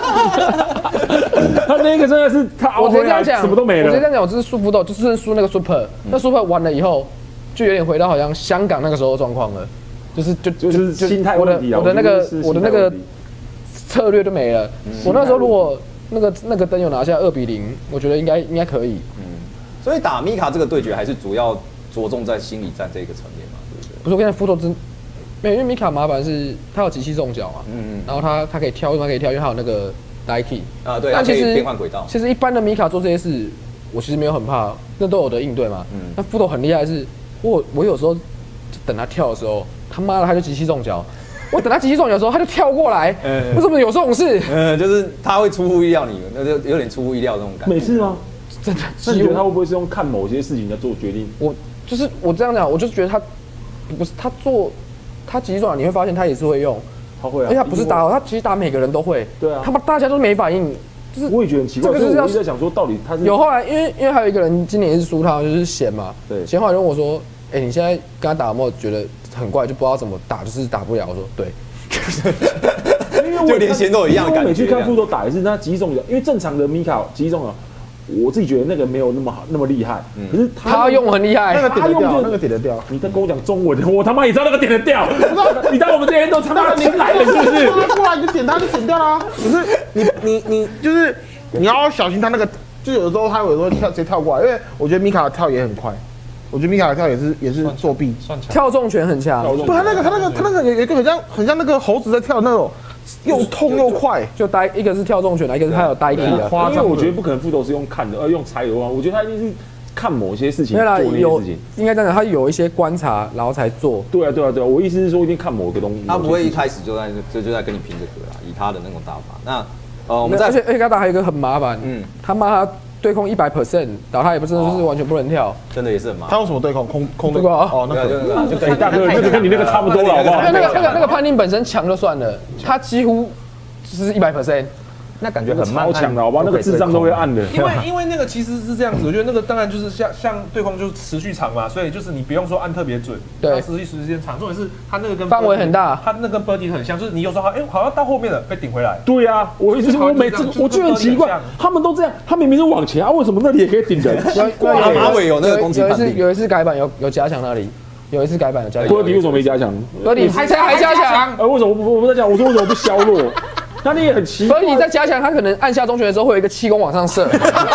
他那个真的是他凹回来什么都没了。 我直接这样讲，我只是输不斗，就是输那个 Super， 那 Super 完了以后，就有点回到好像香港那个时候的状况了。就是心态问题啊！ 我的那个策略就没了。我那时候如果那个灯有拿下2-0，我觉得应该可以。 所以打米卡这个对决还是主要着重在心理战这个层面嘛，对不对？ 不是，我跟你讲，福斗真没有，因为米卡麻烦是他有极气重脚嘛，然后他可以跳，因为他有那个 Daiki 啊，对，但其实变换轨道。 其实一般的米卡做这些事，我其实没有很怕，那都有的应对嘛。那福斗很厉害的是，我有时候等他跳的时候。他妈的，他就极气中脚。我等他极气中脚的时候，他就跳过来。为什么有这种事？ 就是他会出乎意料你，那就有点出乎意料那种感觉。 每次吗？ 真的。 那你觉得他会不会是用看某些事情在做决定？ 我这样讲，我就是觉得他不是他极气中脚，你会发现他也是会用。 他会啊。 而且他不是打，他其实打每个人都会。 对啊。 他们大家都没反应。就是我也觉得很奇怪。这个是我一直在想说，到底他是有后来，因为还有一个人今年也是输他，就是贤嘛。 对。 贤后来问我说：“哎，你现在跟他打有没有觉得？”很怪，就不知道怎么打，就是打不了。我说对， 因为就连弦都有一样的感觉。 每次看福斗打也是他极气中脚，因为正常的米卡极气中脚，我自己觉得那个没有那么好那么厉害。可是他用很厉害， 那个点得掉，那个点得掉。 你在跟我讲中文，我他妈也知道那个点得掉。你当我们这些人都他妈新来的，是不是？ 他过来你就点他就点掉啦。可是你就是你要小心他那个，就有的时候他有时候直接跳过来，因为我觉得米卡的跳也很快。我觉得米卡的跳也是作弊， 跳重拳很强。 对，他那个有一个很像那个猴子在跳那种，又痛又快。 就一个是跳重拳，一个是他有呆地的。 因为我觉得不可能福斗是用看的，用猜的话，我觉得他一定是看某些事情做那些事情。 应该这样讲，他有一些观察，然后才做。 对啊，我意思是说，一定看某个东西。 他不会一开始就在跟你拼这个啦，以他的那种打法。那我们而且跟他打还有一个很麻烦，他妈他对空100%，然后他也不是就是完全不能跳， 真的也是很麻烦。 他用什么对空？空这个哦，那个就跟大哥那个跟你那个差不多了，好不好？ 那个判定本身强就算了，他几乎就是100%。 那感觉很超强的，好不好？那个智障都会按的。 因为那个其实是这样子，我觉得那个当然就是像对空就是持续长嘛，所以就是你不用说按特别准， 对， 持续时间长。重点是他那个跟范围很大， 他那跟 Birdy 很像，就是你有时候好像到后面了被顶回来。 对啊，我一直我每次我就很奇怪，他们都这样，他明明是往前啊，为什么那里也可以顶人？ 马尾有那个攻击判定， 有一次改版有加强那里。有一次改版有加强。 Birdy 为什么没加强 ？Birdy 还加强？ 为什么我不在讲？我说为什么不削弱？那你也很奇怪。 所以你在加强，他可能按下中拳的时候会有一个气功往上射，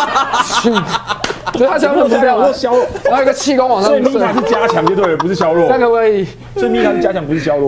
所以他削弱不掉， 我削弱， 然后一个气功往上射。 所以米卡是加强就对了，不是削弱。 3个位移， 所以米卡是加强，不是削弱。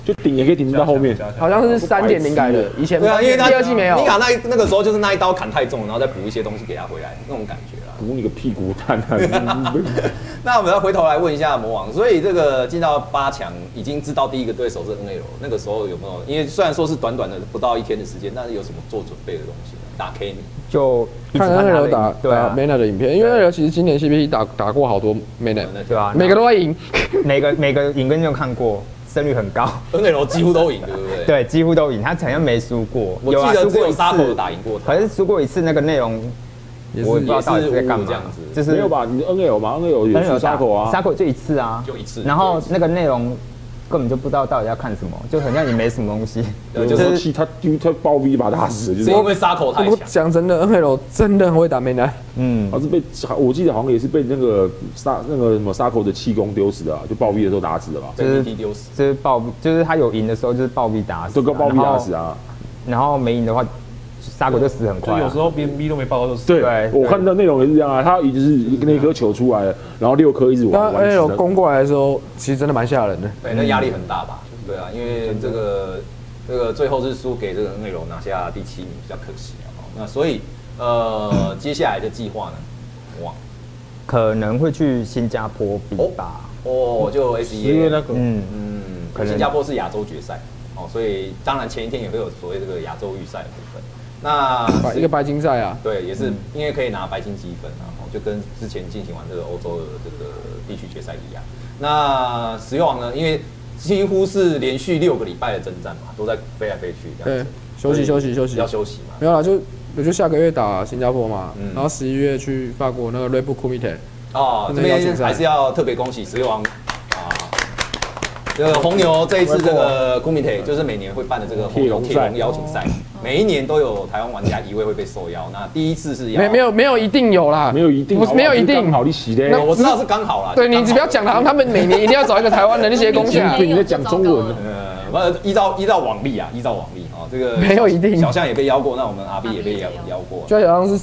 就顶也可以顶到后面。 好像是3.0改的，以前对啊，因为第二季没有。 尼卡那个时候就是那一刀砍太重，然后再补一些东西给他回来那种感觉啦。 补你个屁股蛋啊！ 那我们要回头来问一下魔王，所以这个进到8强已经知道第一个对手是 NL， 那个时候有没有？因为虽然说是短短的不到1天的时间，但是有什么做准备的东西呢？打 K 米就看 NL 打Mena 的影片，因为 NL 其实今年 CPT 打过好多 Mena， 对吧？ 每个都会赢， 每个影片都看过，胜率很高。 NL 几乎都赢，对不对？ 对，几乎都赢，他好像没输过。 我记得只有Sako打赢过他， 可是输过一次，那个内容我不知道到底是在干嘛这样子。 就是没有吧？你 NL 嘛 ，NL 有输Sako啊 ，Sako就一次啊， 就一次。 然后那个内容根本就不知道到底要看什么，就很像也没什么东西。 就是气他爆 V 把他打死，就是因为Sako太强。 讲真的 ，NL 真的很会打 Mena。 他是被我记得好像也是被那个什么Sako的气功丢死的啊，就爆 V 的时候打死的吧？ 被 VT 丢死。 就是他有赢的时候就是爆 V 打死， 都跟爆 V 打死啊。 然后没赢的话。Sako就死很快， 有时候连 V 都没爆到就死。 对，我看到内容也是这样啊，他就是那颗球出来了，然后6颗一直往。 那 NL 攻过来的时候，其实真的蛮吓人的。 对，那压力很大吧？对啊，因为这个最后是输给这个内容拿下第7名，比较可惜啊。那所以接下来的计划呢？哇， 可能会去新加坡比吧。 哦，就 SEA 那个， 可能新加坡是亚洲决赛哦，所以当然前一天也会有所谓这个亚洲预赛的部分。那一个白金赛啊， 对，也是因为可以拿白金积分啊，就跟之前进行完这个欧洲的这个地区决赛一样。那石油王呢，因为几乎是连续6个礼拜的征战嘛，都在飞来飞去这样子。 休息， 要休息嘛。 没有啦，就下个月打新加坡嘛，然后11月去法国那个 Red Bull Comité。 哦，这边还是要特别恭喜石油王啊！这个红牛这一次这个 Comité 就是每年会办的这个红牛铁笼邀请赛，每一年都有台湾玩家1位会被受邀。那第一次是没有一定有啦， 没有一定， 没有一定， 刚好你洗的。 我知道是刚好啦。 对你只不要讲他们每年一定要找一个台湾人那些攻下。 你在讲中文。 依照往例啊，这个没有一定。 小象也被邀过，那我们 RB 也被邀过。 就好像是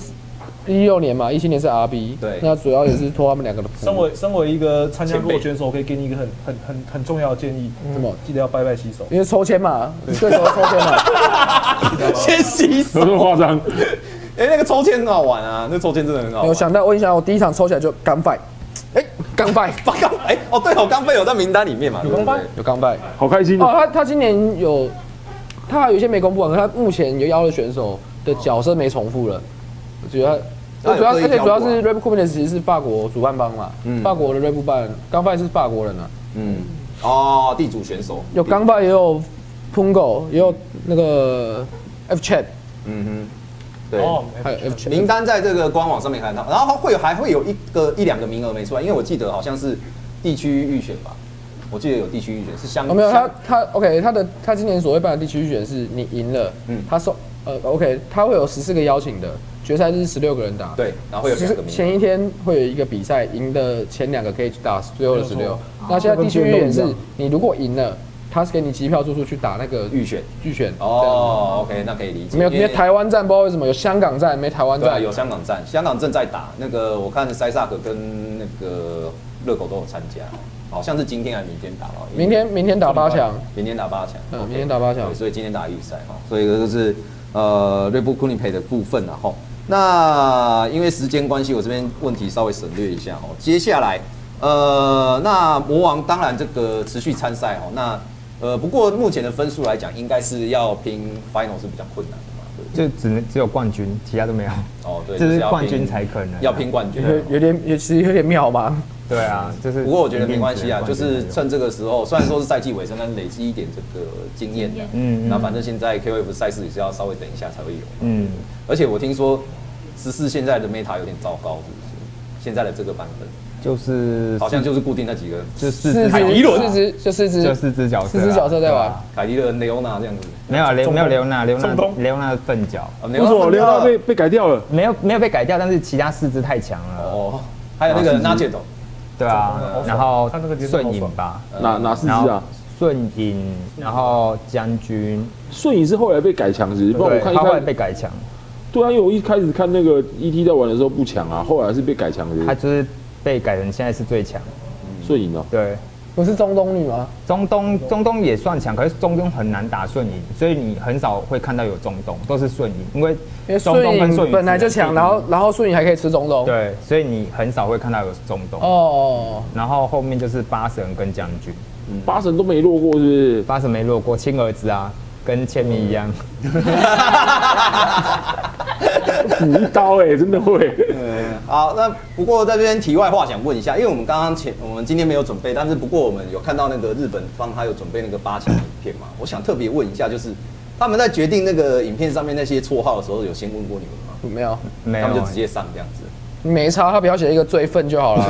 16年嘛，17年是 RB， 对， 那主要也是托他们2个的福。 身为一个参加弱选手，我可以给你一个很重要的建议， 什么？ 记得要拜洗手， 因为抽签嘛，对手抽签嘛， 先洗手， 有这么夸张？ 那个抽签很好玩啊，那抽签真的很好玩。 我想到，我印象我第一场抽起来就刚拜，刚拜， 哦对哦，刚拜有在名单里面嘛， 有刚拜， 好开心哦。他今年有，他还有一些没公布完，可他目前有邀的选手的角色没重复了，主要而且主要是 Red Bull Comité 其实是法国主办方嘛，法国的 Red Bull 办，刚拜是法国人啊， 地主选手有刚拜也有 Pungo， 也有那个 F Chat， 对， 还有 F Chat 名单在这个官网上面看到，然后还会有1、2个名额没出来，因为我记得好像是地区预选吧，我记得有地区预选是没有他 OK 他今年所谓办的地区预选是你赢了，他OK 他会有14个邀请的。决赛是16个人打， 对，然后会有2个名额。 前一天会有一个比赛，赢的前2个可以去打最后的16。那现在地区预选是，你如果赢了，他是给你机票住宿去打那个预选。 哦 ，OK， 那可以理解。 没有台湾站，不知道为什么有香港站，没台湾站。 对，有香港站，香港正在打。那个我看塞萨克跟那个热狗都有参加，好像是今天还是明天打了。 明天打8强， 明天打8强。 明天打8强。 所以今天打预赛哈，所以这就是Red Bull Comité的部分啊哈。那因为时间关系，我这边问题稍微省略一下哦。接下来，那魔王当然这个持续参赛哦。那不过目前的分数来讲，应该是要拼 final 是比较困难的嘛，对不对？就只有冠军，其他都没有。 哦，对， 这是冠军才可能要拼冠军， 其实有点渺茫。 对啊，就是。 不过我觉得没关系啊，就是趁这个时候，虽然说是赛季尾声，但累积一点这个经验的。那反正现在 KOF 赛事也是要稍微等一下才会有。而且我听说14现在的 meta 有点糟糕，是不是？现在的这个版本就是好像就是固定那几个， 就凯迪伦，4只角色在玩， 凯迪伦、雷欧娜这样子。 没有雷欧娜的笨角。 为什么雷欧娜被改掉了？ 没有被改掉，但是其他4只太强了。 哦，还有那个 Najeto。 对啊，然后顺影吧， 哪4只啊？ 顺影，然后将军。 顺影是后来被改强，是？不然我看他后来被改强。 对啊，因为我一开始看那个 ET 在玩的时候不强啊，后来是被改强的。 他就是被改成现在是最强。 顺影哦。 对。 不是中东女吗？ 中东也算强，可是中东很难打顺营，所以你很少会看到有中东，都是顺营，因为中东跟顺营本来就强，然后顺营还可以吃中东， 对，所以你很少会看到有中东。哦，然后后面就是八神跟将军， 八神都没落过，是不是？ 八神没落过，亲儿子啊，跟千米一样。 补一刀哎，真的会。 好，那不过在这边题外话想问一下，因为我们我们今天没有准备，但是不过我们有看到那个日本方他有准备那个8强影片嘛，我想特别问一下，就是他们在决定那个影片上面那些绰号的时候，有先问过你们吗？ 没有， 他们就直接上这样子。 没差，他不要写一个罪愤就好了。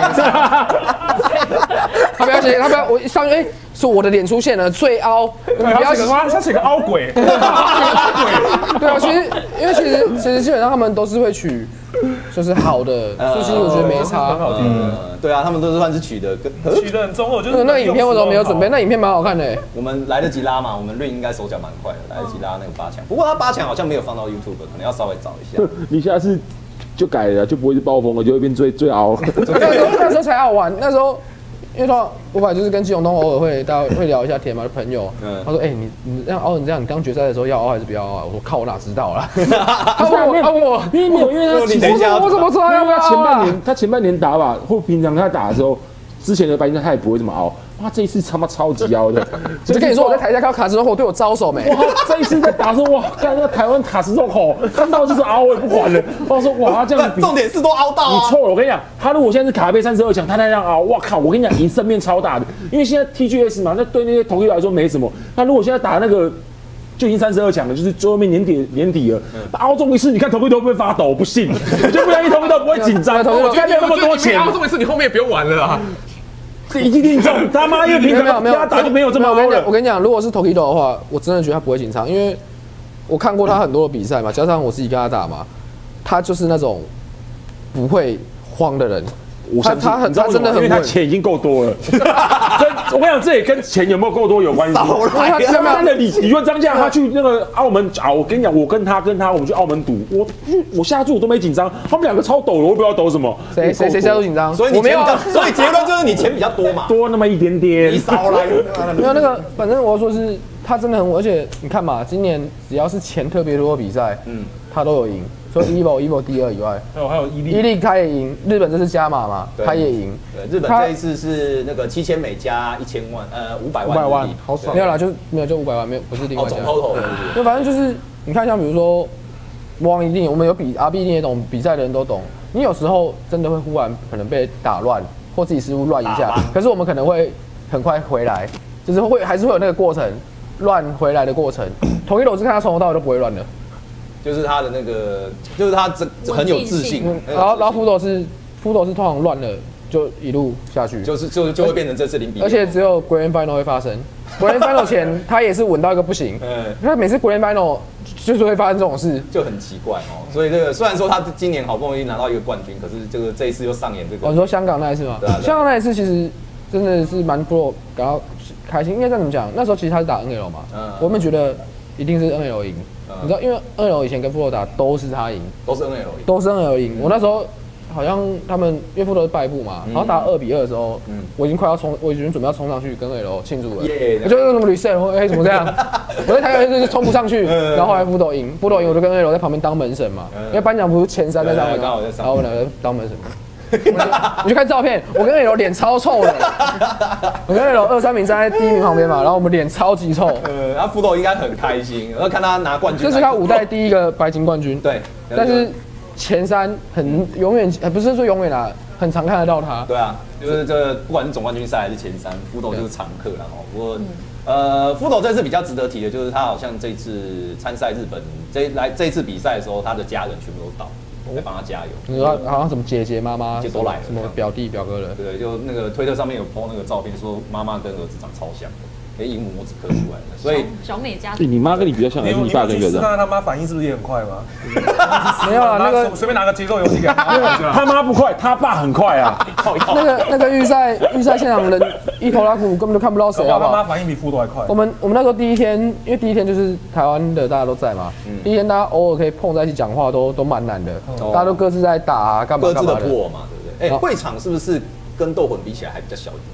他不要写，我上面说我的脸出现了最凹，不要写他写个凹鬼。对啊，因为其实基本上他们都是会取就是好的，所以其实我觉得没差。 对啊，他们都是算是取的很中二，就是那个影片为什么没有准备？那影片蛮好看的。 我们来得及拉嘛，我们应该手脚蛮快的，来得及拉那个8强。不过他8强好像没有放到 YouTube， 可能要稍微找一下。 你下次就改了，就不会是暴风了，就会变最凹。 那时候才好玩，那时候因为我本来就是跟基隆东偶尔大家会聊一下天嘛，朋友。他说：“你这样凹成这样，你刚决赛的时候要凹还是不要凹？”我说：“靠，我哪知道啦？”他问我，因为我怎么知道要不要他前半年打吧，或平常他打的时候，之前的白金他也不会这么凹。哇，这一次他妈超级凹的！ 我就跟你说，我在台下看到卡斯诺口对我招手没？ 哇，这一次在打的时候，哇，看那个台湾卡斯诺口看到就是凹，我也不管了。我说哇，他这样比重点是都凹到啊！ 你错了，我跟你讲，他如果现在是卡贝32强，他那样凹，哇靠！我跟你讲，赢胜面超大的，因为现在 TGS 嘛，那对那些同学来说没什么。那如果现在打那个就已经32强了，就是最后面年底了，凹中一次，你看同一头不会发抖，我不信，我就不相信同一头不会紧张。我看没有那么多钱， 凹中一次，你后面也不用玩了啦。 这一定中，他妈因为平常他打就没有这么凹了。 我跟你讲，如果是 Tokido 的话，我真的觉得他不会紧张，因为我看过他很多的比赛嘛，加上我自己跟他打嘛，他就是那种不会慌的人。他真的很， 因为他钱已经够多了。我跟你讲，这也跟钱有没有够多有关系。真的，你说张架他去那个澳门找，我跟你讲，我跟他，我们去澳门赌，我下注我都没紧张，他们两个超抖了，我不知道抖什么。 谁下注紧张？ 所以我没有，所以结论就是你钱比较多嘛， 多那么一点点。 你少来， 没有那个，反正我要说是他真的很，而且你看嘛，今年只要是钱特别多的比赛，他都有赢。除了 EVO 第2以外， 还有伊利他也赢，日本这是加码嘛，他也赢。 对，日本这一次是那个7000美加1000万，500万， 好爽。没有啦，就500万，没有不是另外加。 总 total。 就反正就是你看，像比如说魔王一定，我们有比 RB 一定也懂，比赛的人都懂。你有时候真的会忽然可能被打乱，或自己失误乱一下，可是我们可能会很快回来，就是还是会有那个过程乱回来的过程。同一楼是看他从头到尾都不会乱的。 就是他的那个，就是他很有自信。 然后辅斗是通常乱了就一路下去， 就会变成这次0比0。 而且只有 Grand Final 会发生。Grand Final 前他也是稳到一个不行，他每次 Grand Final 就是会发生这种事， 就很奇怪哦。所以这个虽然说他今年好不容易拿到一个冠军，可是这一次又上演这个。 你说香港那一次吗？对啊。香港那一次其实真的是蛮 pro 感到开心，因为这样怎么讲？那时候其实他是打 NL 嘛，我们觉得一定是 NL 赢。你知道，因为2L 以前跟富斗打都是他赢， 都是 NL 赢。 我那时候好像他们因为富斗是败部嘛，然后打2比2的时候，我已经准备要冲上去跟2L 庆祝了。我就那么 reset， 怎么这样？我在台湾就冲不上去，然后后来富斗赢，我就跟2L 在旁边当门神嘛，因为颁奖不是前3在上面，然后我两个当门神。你去看照片，我跟2L脸超臭的，我跟2L 2、3名站在第1名旁边嘛，然后我们脸超级臭。 然后福斗应该很开心，然后看他拿冠军， 这是他5代第1个白金冠军。对，但是前3永远不是说永远啦，很常看得到他。 对啊，就是这不管是总冠军赛还是前3，福斗就是常客了哦。不过福斗这次比较值得提的就是他好像这次参赛日本这一次比赛的时候，他的家人全部都到。在帮他加油。 你说好像什么姐姐、妈妈都来了， 什么表弟、表哥的。 对，就那个推特上面有 po 那个照片，说妈妈跟儿子长超像的，荧幕拇指刻出来的。所以小美家。 你妈跟你比较像，还是你爸跟你比较像？ 看他妈反应是不是也很快吗？ 没有啊，那个随便拿个节奏游戏给他。 他妈不快，他爸很快啊。 那个预赛现场人一头拉苦，根本就看不到谁，好不好？ 他妈反应比福斗还快。 我们那时候第一天，因为第一天就是台湾的大家都在嘛，第一天大家偶尔可以碰在一起讲话，都蛮难的，大家都各自在打啊，干嘛各自的破嘛，对不对？会场是不是跟斗魂比起来还比较小一点？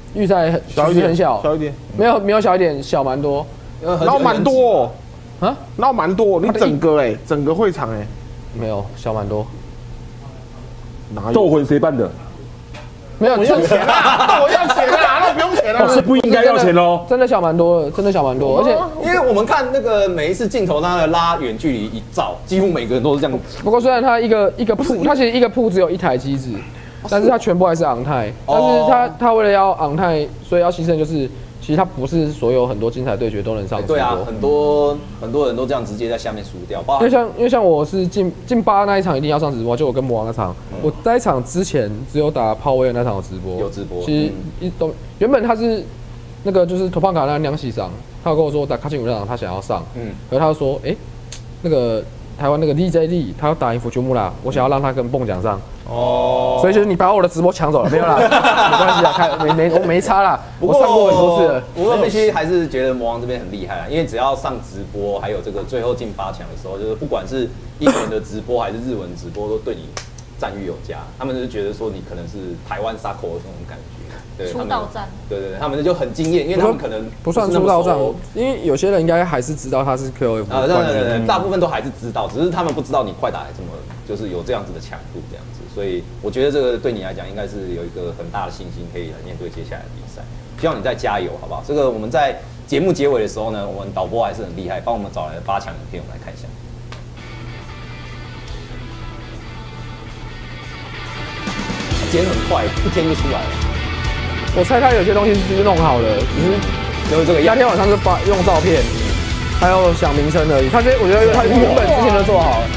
预赛小一点， 很小， 小一点， 没有小一点，小蛮多。 然后蛮多啊， 然后蛮多，你整个会场没有小蛮多。 斗魂谁办的？ 没有， 我要钱啊！我要钱啊！那不用钱啊！ 是不应该要钱喽？ 真的小蛮多的，真的小蛮多，而且因为我们看那个每一次镜头，那个拉远距离一照，几乎每个人都是这样。 不过虽然它一个铺，它其实一个铺只有一台机子，但是它全部还是昂泰。但是它为了要昂泰，所以要牺牲就是，其实它不是所有很多精彩对决都能上直播。 对啊，很多人都这样直接在下面输掉。 因为像我是进8那一场一定要上直播，就我跟魔王那场，我在一场之前只有打炮威的那场有直播。 有直播。 其实原本他是那个就是头胖卡那梁喜长，他有跟我说打卡金武那场他想要上，可是他就说那个台湾那个 DJD 他要打赢福丘木啦，我想要让他跟蹦奖上。所以就是你把我的直播抢走了，没有啦，没关系啦，我没差啦，我上过很多次了。 不过必须还是觉得魔王这边很厉害啊，因为只要上直播，还有这个最后进8强的时候，就是不管是英文的直播还是日文直播，都对你赞誉有加。他们就是觉得说你可能是台湾沙口的这种感觉。 出道战， 对，他们就很惊艳，因为他们可能不算出道战，因为有些人应该还是知道他是 KOF 冠军， 大部分都还是知道，只是他们不知道你快打这么就是有这样子的强度这样子，所以我觉得这个对你来讲应该是有一个很大的信心，可以来面对接下来的比赛。希望你再加油，好不好？这个我们在节目结尾的时候呢，我们导播还是很厉害，帮我们找来了8强影片，我们来看一下。剪很快，一天就出来了。 我猜他有些东西是弄好的，只是就是这个那天晚上就用照片，还有想名称而已。我觉得他原本之前就做好了，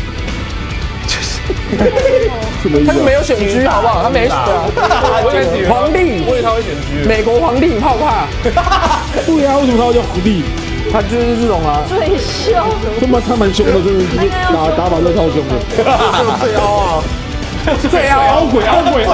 他就没有选狙，好不好？他没选皇帝， 我以为他会选狙。 美国皇帝，你怕不怕？ 对啊，为什么他要叫皇帝？ 他就是这种啊， 最凶， 他蛮凶的，真的是打法都超凶的， 最凹啊！ 最凹鬼，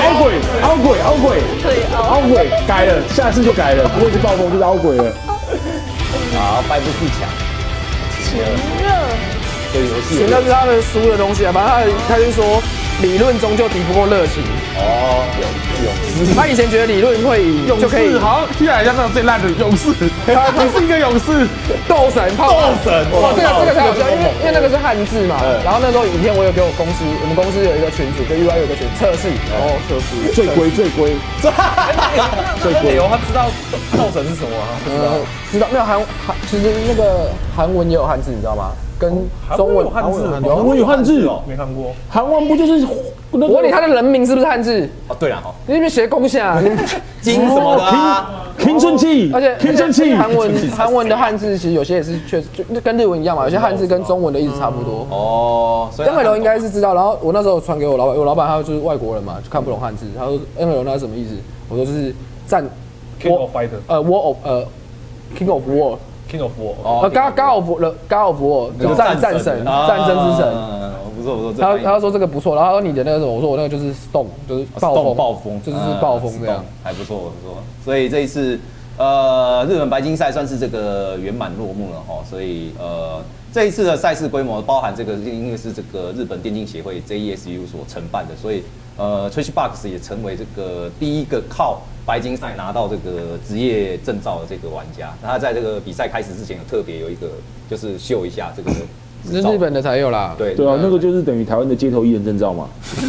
改了，下次就改了，不会是暴风就是凹鬼了。 好，5不4强， 情热， 这个游戏， 那是他的输的东西啊，反正他就说理论终究敌不过热情。勇士，他以前觉得理论会赢就可以， 好像听起来像那种最烂的勇士，他是一个勇士， 斗神， 哇， 这个才好笑，因为那个是汉字嘛。然后那时候影片我有给我们公司有一个群组，跟 UI 有一个群测试，然后测试最龟， 有他知道斗神是什么吗？ 知道没有其实那个韩文也有汉字，你知道吗？跟中文汉字， 韩文有汉字哦， 没看过。 韩文不就是我问你，他的人名是不是汉字？ 哦，对了， 你那边写贡献啊， 金什么的啊， 平顺气， 而且平顺气， 韩文的汉字其实有些也是确实就跟日文一样嘛，有些汉字跟中文的意思差不多。 哦，所以 NL 应该是知道，然后我那时候传给我老板，我老板他就是外国人嘛，就看不懂汉字，他说 NL 那是什么意思？我说就是 King of Fighter， War of King of War。King of War， God of War， 战神，战争之神， 不错。 他说这个不错，然后你的那个什么，我说我那个就是 Storm， 就是暴风，就是暴风这样， 还不错。所以这一次日本白金赛算是这个圆满落幕了哈，所以这一次的赛事规模包含这个因为是这个日本电竞协会 JESU 所承办的，所以Trashbox 也成为这个第一个靠白金赛拿到这个职业证照的这个玩家。那他在这个比赛开始之前有特别有一个就是秀一下这个。 是日本的才有啦， 对啊，那个就是等于台湾的街头艺人证照嘛。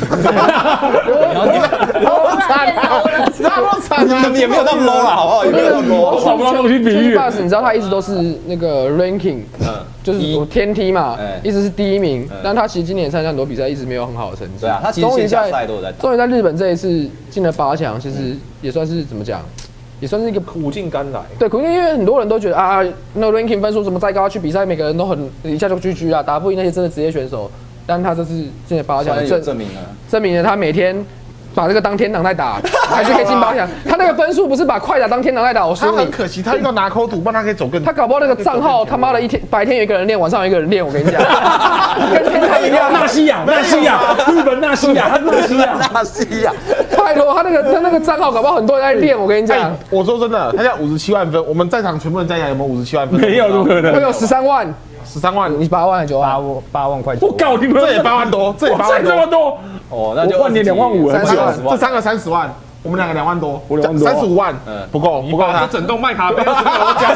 也没有那么 low 啦，好不好？也没有那么 low， 找不到东西比喻。 你知道他一直都是那个 ranking， 就是天梯嘛，一直是第一名，但他其实今年参加很多比赛，一直没有很好的成绩。 对啊，他其实线下赛都有在打。 终于在日本这一次进了8强，其实也算是怎么讲？也算是一个苦尽甘来。 对，苦尽，因为很多人都觉得啊，那个 ranking 分数什么再高，去比赛每个人都一下就 GG 啦，打不赢那些真的职业选手。但他这次进了8强，证明了他每天把这个当天堂在打，还是可以进8强。他那个分数不是把快打当天堂在打，我说他很可惜，他遇到拿口赌，不然他可以走更。 他搞不好那个账号他妈的白天有一个人练，晚上有一个人练，我跟你讲，跟天堂一样。 纳西亚，日本纳西亚， 拜托，他那个账号搞不好很多人在练，我跟你讲。 我说真的，他现在57万分，我们在场全部人加起来有没有57万分？ 没有，怎么可能？ 会有13万。 13万， 你8万还是9万 ？8万块。 我搞你们， 这也8万多，这也8万这么多。 哦，那就换年2万5， 30万， 这3个30万。 我们两个2万多， 我2万多 35万，不够他。 这整栋卖咖啡都是我讲，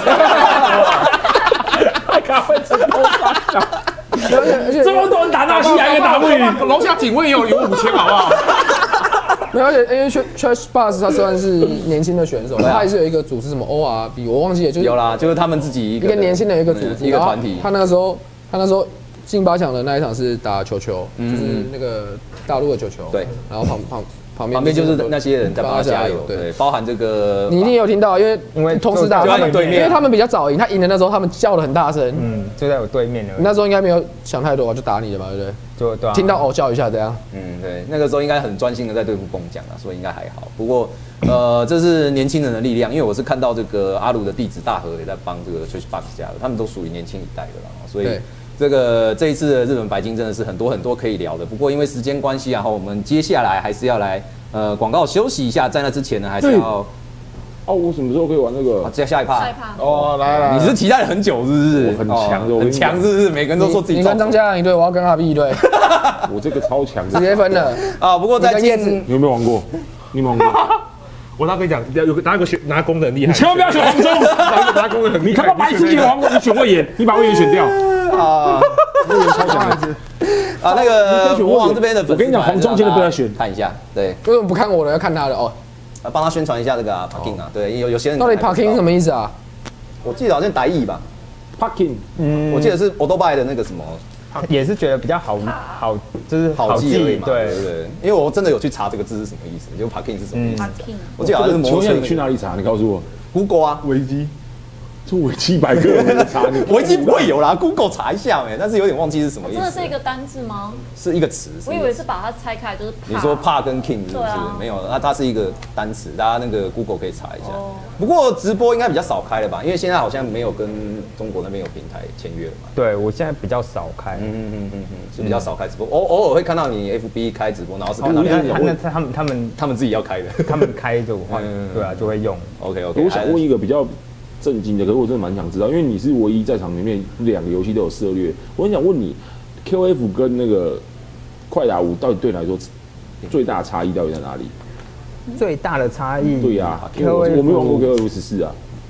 卖咖啡成功打， 而且这么多人打纳西还打不赢， 楼下警卫也有5000，好不好？ 没有，而且因为 Trash Bus 他虽然是年轻的选手，他还是有一个组织什么 ORB， 我忘记了，就是有啦，就是他们自己一个年轻的一个组织， 一个团体。 他那时候进8强的那一场是打球球，就是那个大陆的球球， 对， 然后旁边就是那些人在帮他加油，对，包含这个你一定有听到，因为同时打， 对面， 因为他们比较早赢，他赢的那时候他们叫的很大声， 就在我对面的。 你那时候应该没有想太多，就打你的嘛，对不对？ 就对啊， 听到哦叫一下这样， 对，那个时候应该很专心的在对付蹦奖啊，所以应该还好。不过这是年轻人的力量，因为我是看到这个阿鲁的弟子大和也在帮这个 Trash Box 加油，他们都属于年轻一代的啦，所以。这一次的日本白金真的是很多可以聊的，不过因为时间关系啊，我们接下来还是要来广告休息一下，在那之前呢，还是要我什么时候可以玩那个？ 下一趴哦，来， 你是期待了很久是不是？ 我很强的， 很强是不是？每个人都说自己。 你跟张嘉良一队，我要跟阿 B 一队， 我这个超强， 直接分了啊！不过在叶子， 你有没有玩过？你有没有玩过？ 我跟你讲，拿功能厉害， 你千万不要选黄忠， 拿功能很厉害。 你他妈白痴选黄忠，你选魏延，你把魏延选掉啊！魏延超强那个国王这边的， 我跟你讲，黄忠真的不要选， 看一下，对。 为什么不看我的，要看他的哦？ 帮他宣传一下这个Parking 啊，对，有些人到底 Parking 什么意思啊？ 我记得好像台语吧 ，Parking， 我记得是 Otobai 的那个什么。 也是觉得比较好，就是好记而已嘛。 对， 因为我真的有去查这个字是什么意思，就 parking 是什么意思。我记得好像是摩托车。你去哪里查？你告诉我。 Google 啊， 维基。这维基百科我查你。 维基不会有啦 ，Google 查一下但是有点忘记是什么意思。 真的是一个单字吗？ 是一个词。 我以为是把它拆开，就是。 你说帕跟 king 是不是？没有，那它是一个单词，大家那个 Google 可以查一下。不过直播应该比较少开了吧？因为现在好像没有跟中国那边有平台签约了嘛。 对，我现在比较少开， 是比较少开直播，偶尔会看到你 FB 开直播，然后是看到他们自己要开的， 他们开就换，对啊，就会用。 OK， 我想问一个比较震惊的，可是我真的蛮想知道，因为你是唯一在场里面2个游戏都有涉猎，我很想问你 ，QF 跟那个快打5到底对你来说最大的差异到底在哪里？ 最大的差异？ 对呀，QF 我没有玩过 QF 14啊。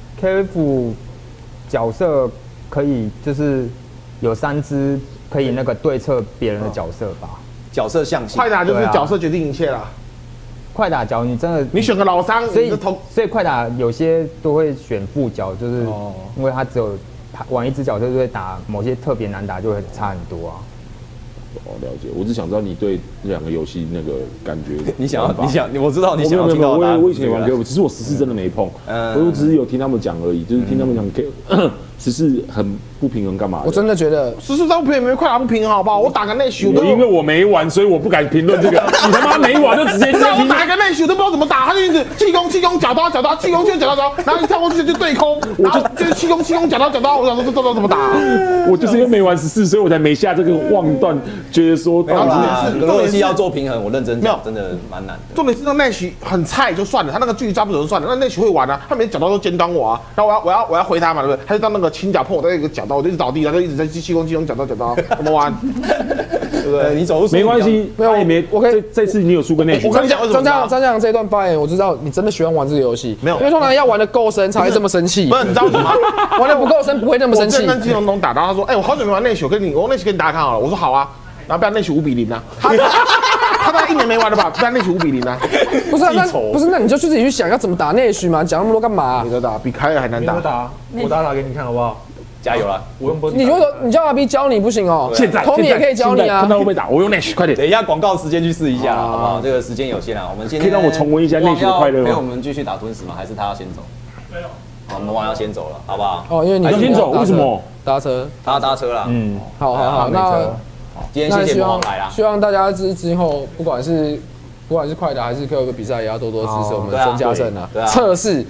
QF 角色可以就是有3只可以那个对策别人的角色吧， 角色象性。 快打就是角色决定一切啦。 快打角你真的你选个老伤， 所以快打有些都会选副角，就是因为他只有玩一只角色就会打某些特别难打，就会差很多啊。 了解，我只想知道你对2个游戏那个感觉。 我知道你想要听到我以前玩 QF， 只是我14真的没碰，我只是有听他们讲而已，就是听他们讲 14很不平衡干嘛？ 我真的觉得 14不平衡，快打不平衡好不好？我打个内许， 因为我没玩，所以我不敢评论这个。你他妈没玩就直接我打个内许都不知道怎么打，他就一直气功脚刀，气功脚刀，然后一跳过去就对空，然后就是气功脚刀，我想说这怎么打？ 我就是因为没玩14，所以我才没下这个妄断，觉得说重点是要做平衡，我认真讲，真的蛮难的。 重点是那内许很菜就算了，他那个距离抓不准就算了，那内许会玩啊，他每天脚刀都尖端我啊，然后我要回他嘛，对不对？他就当那个轻脚碰我的一个脚刀，我就一直倒地，然后就一直在气功脚刀，怎么玩？对不对？ 你走路没关系，我可以这次你有输跟内许。 我跟你讲， 张嘉良这一段发言，我知道你真的喜欢玩这个游戏， 没有？ 因为通常要玩的够深才会这么生气。 不是，你知道什么？ 玩的不够深不会那么生气。 我跟金龙东打，然后他说：“我好久没玩内许，我内许跟你打看好了。”我说：“好啊。”然后不然内许5-0啊。他大概1年没玩了吧？不然内许5-0啊。 不是，那你就自己去想要怎么打内许嘛？讲那么多干嘛？ 你打比凯尔还难打。 我打给你看好不好？ 加油啦！ 我用你叫阿 B 教你不行哦。 现在 Tommy 也可以教你啊。 看到会不会打？我用 Nash， 快点。 等一下广告时间去试一下，好不好？这个时间有限啊，我们先可以让我重温一下 Nash 的快乐吗？ 陪我们继续打吞噬吗？还是他要先走？没有。好，我们王要先走了，好不好？ 哦，因为你要先走，为什么？ 搭车。 他搭车啦。 好，那今天谢谢魔王来啦。 希望大家之后不管是快打还是 QF 比赛，也要多多支持我们曾家正啊。测试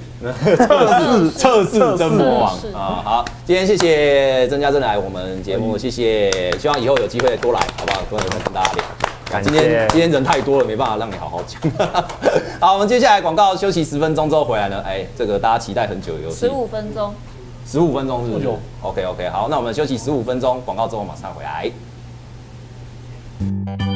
真魔王啊！好，今天谢谢曾家正来我们节目，谢谢，希望以后有机会多来，好不好？多来跟大家聊。今天人太多了，没办法让你好好讲。好，我们接下来广告休息10分钟之后回来呢，这个大家期待很久的游戏 ，15分钟 ，15分钟是不是 ？OK， 好，那我们休息15分钟，广告之后马上回来。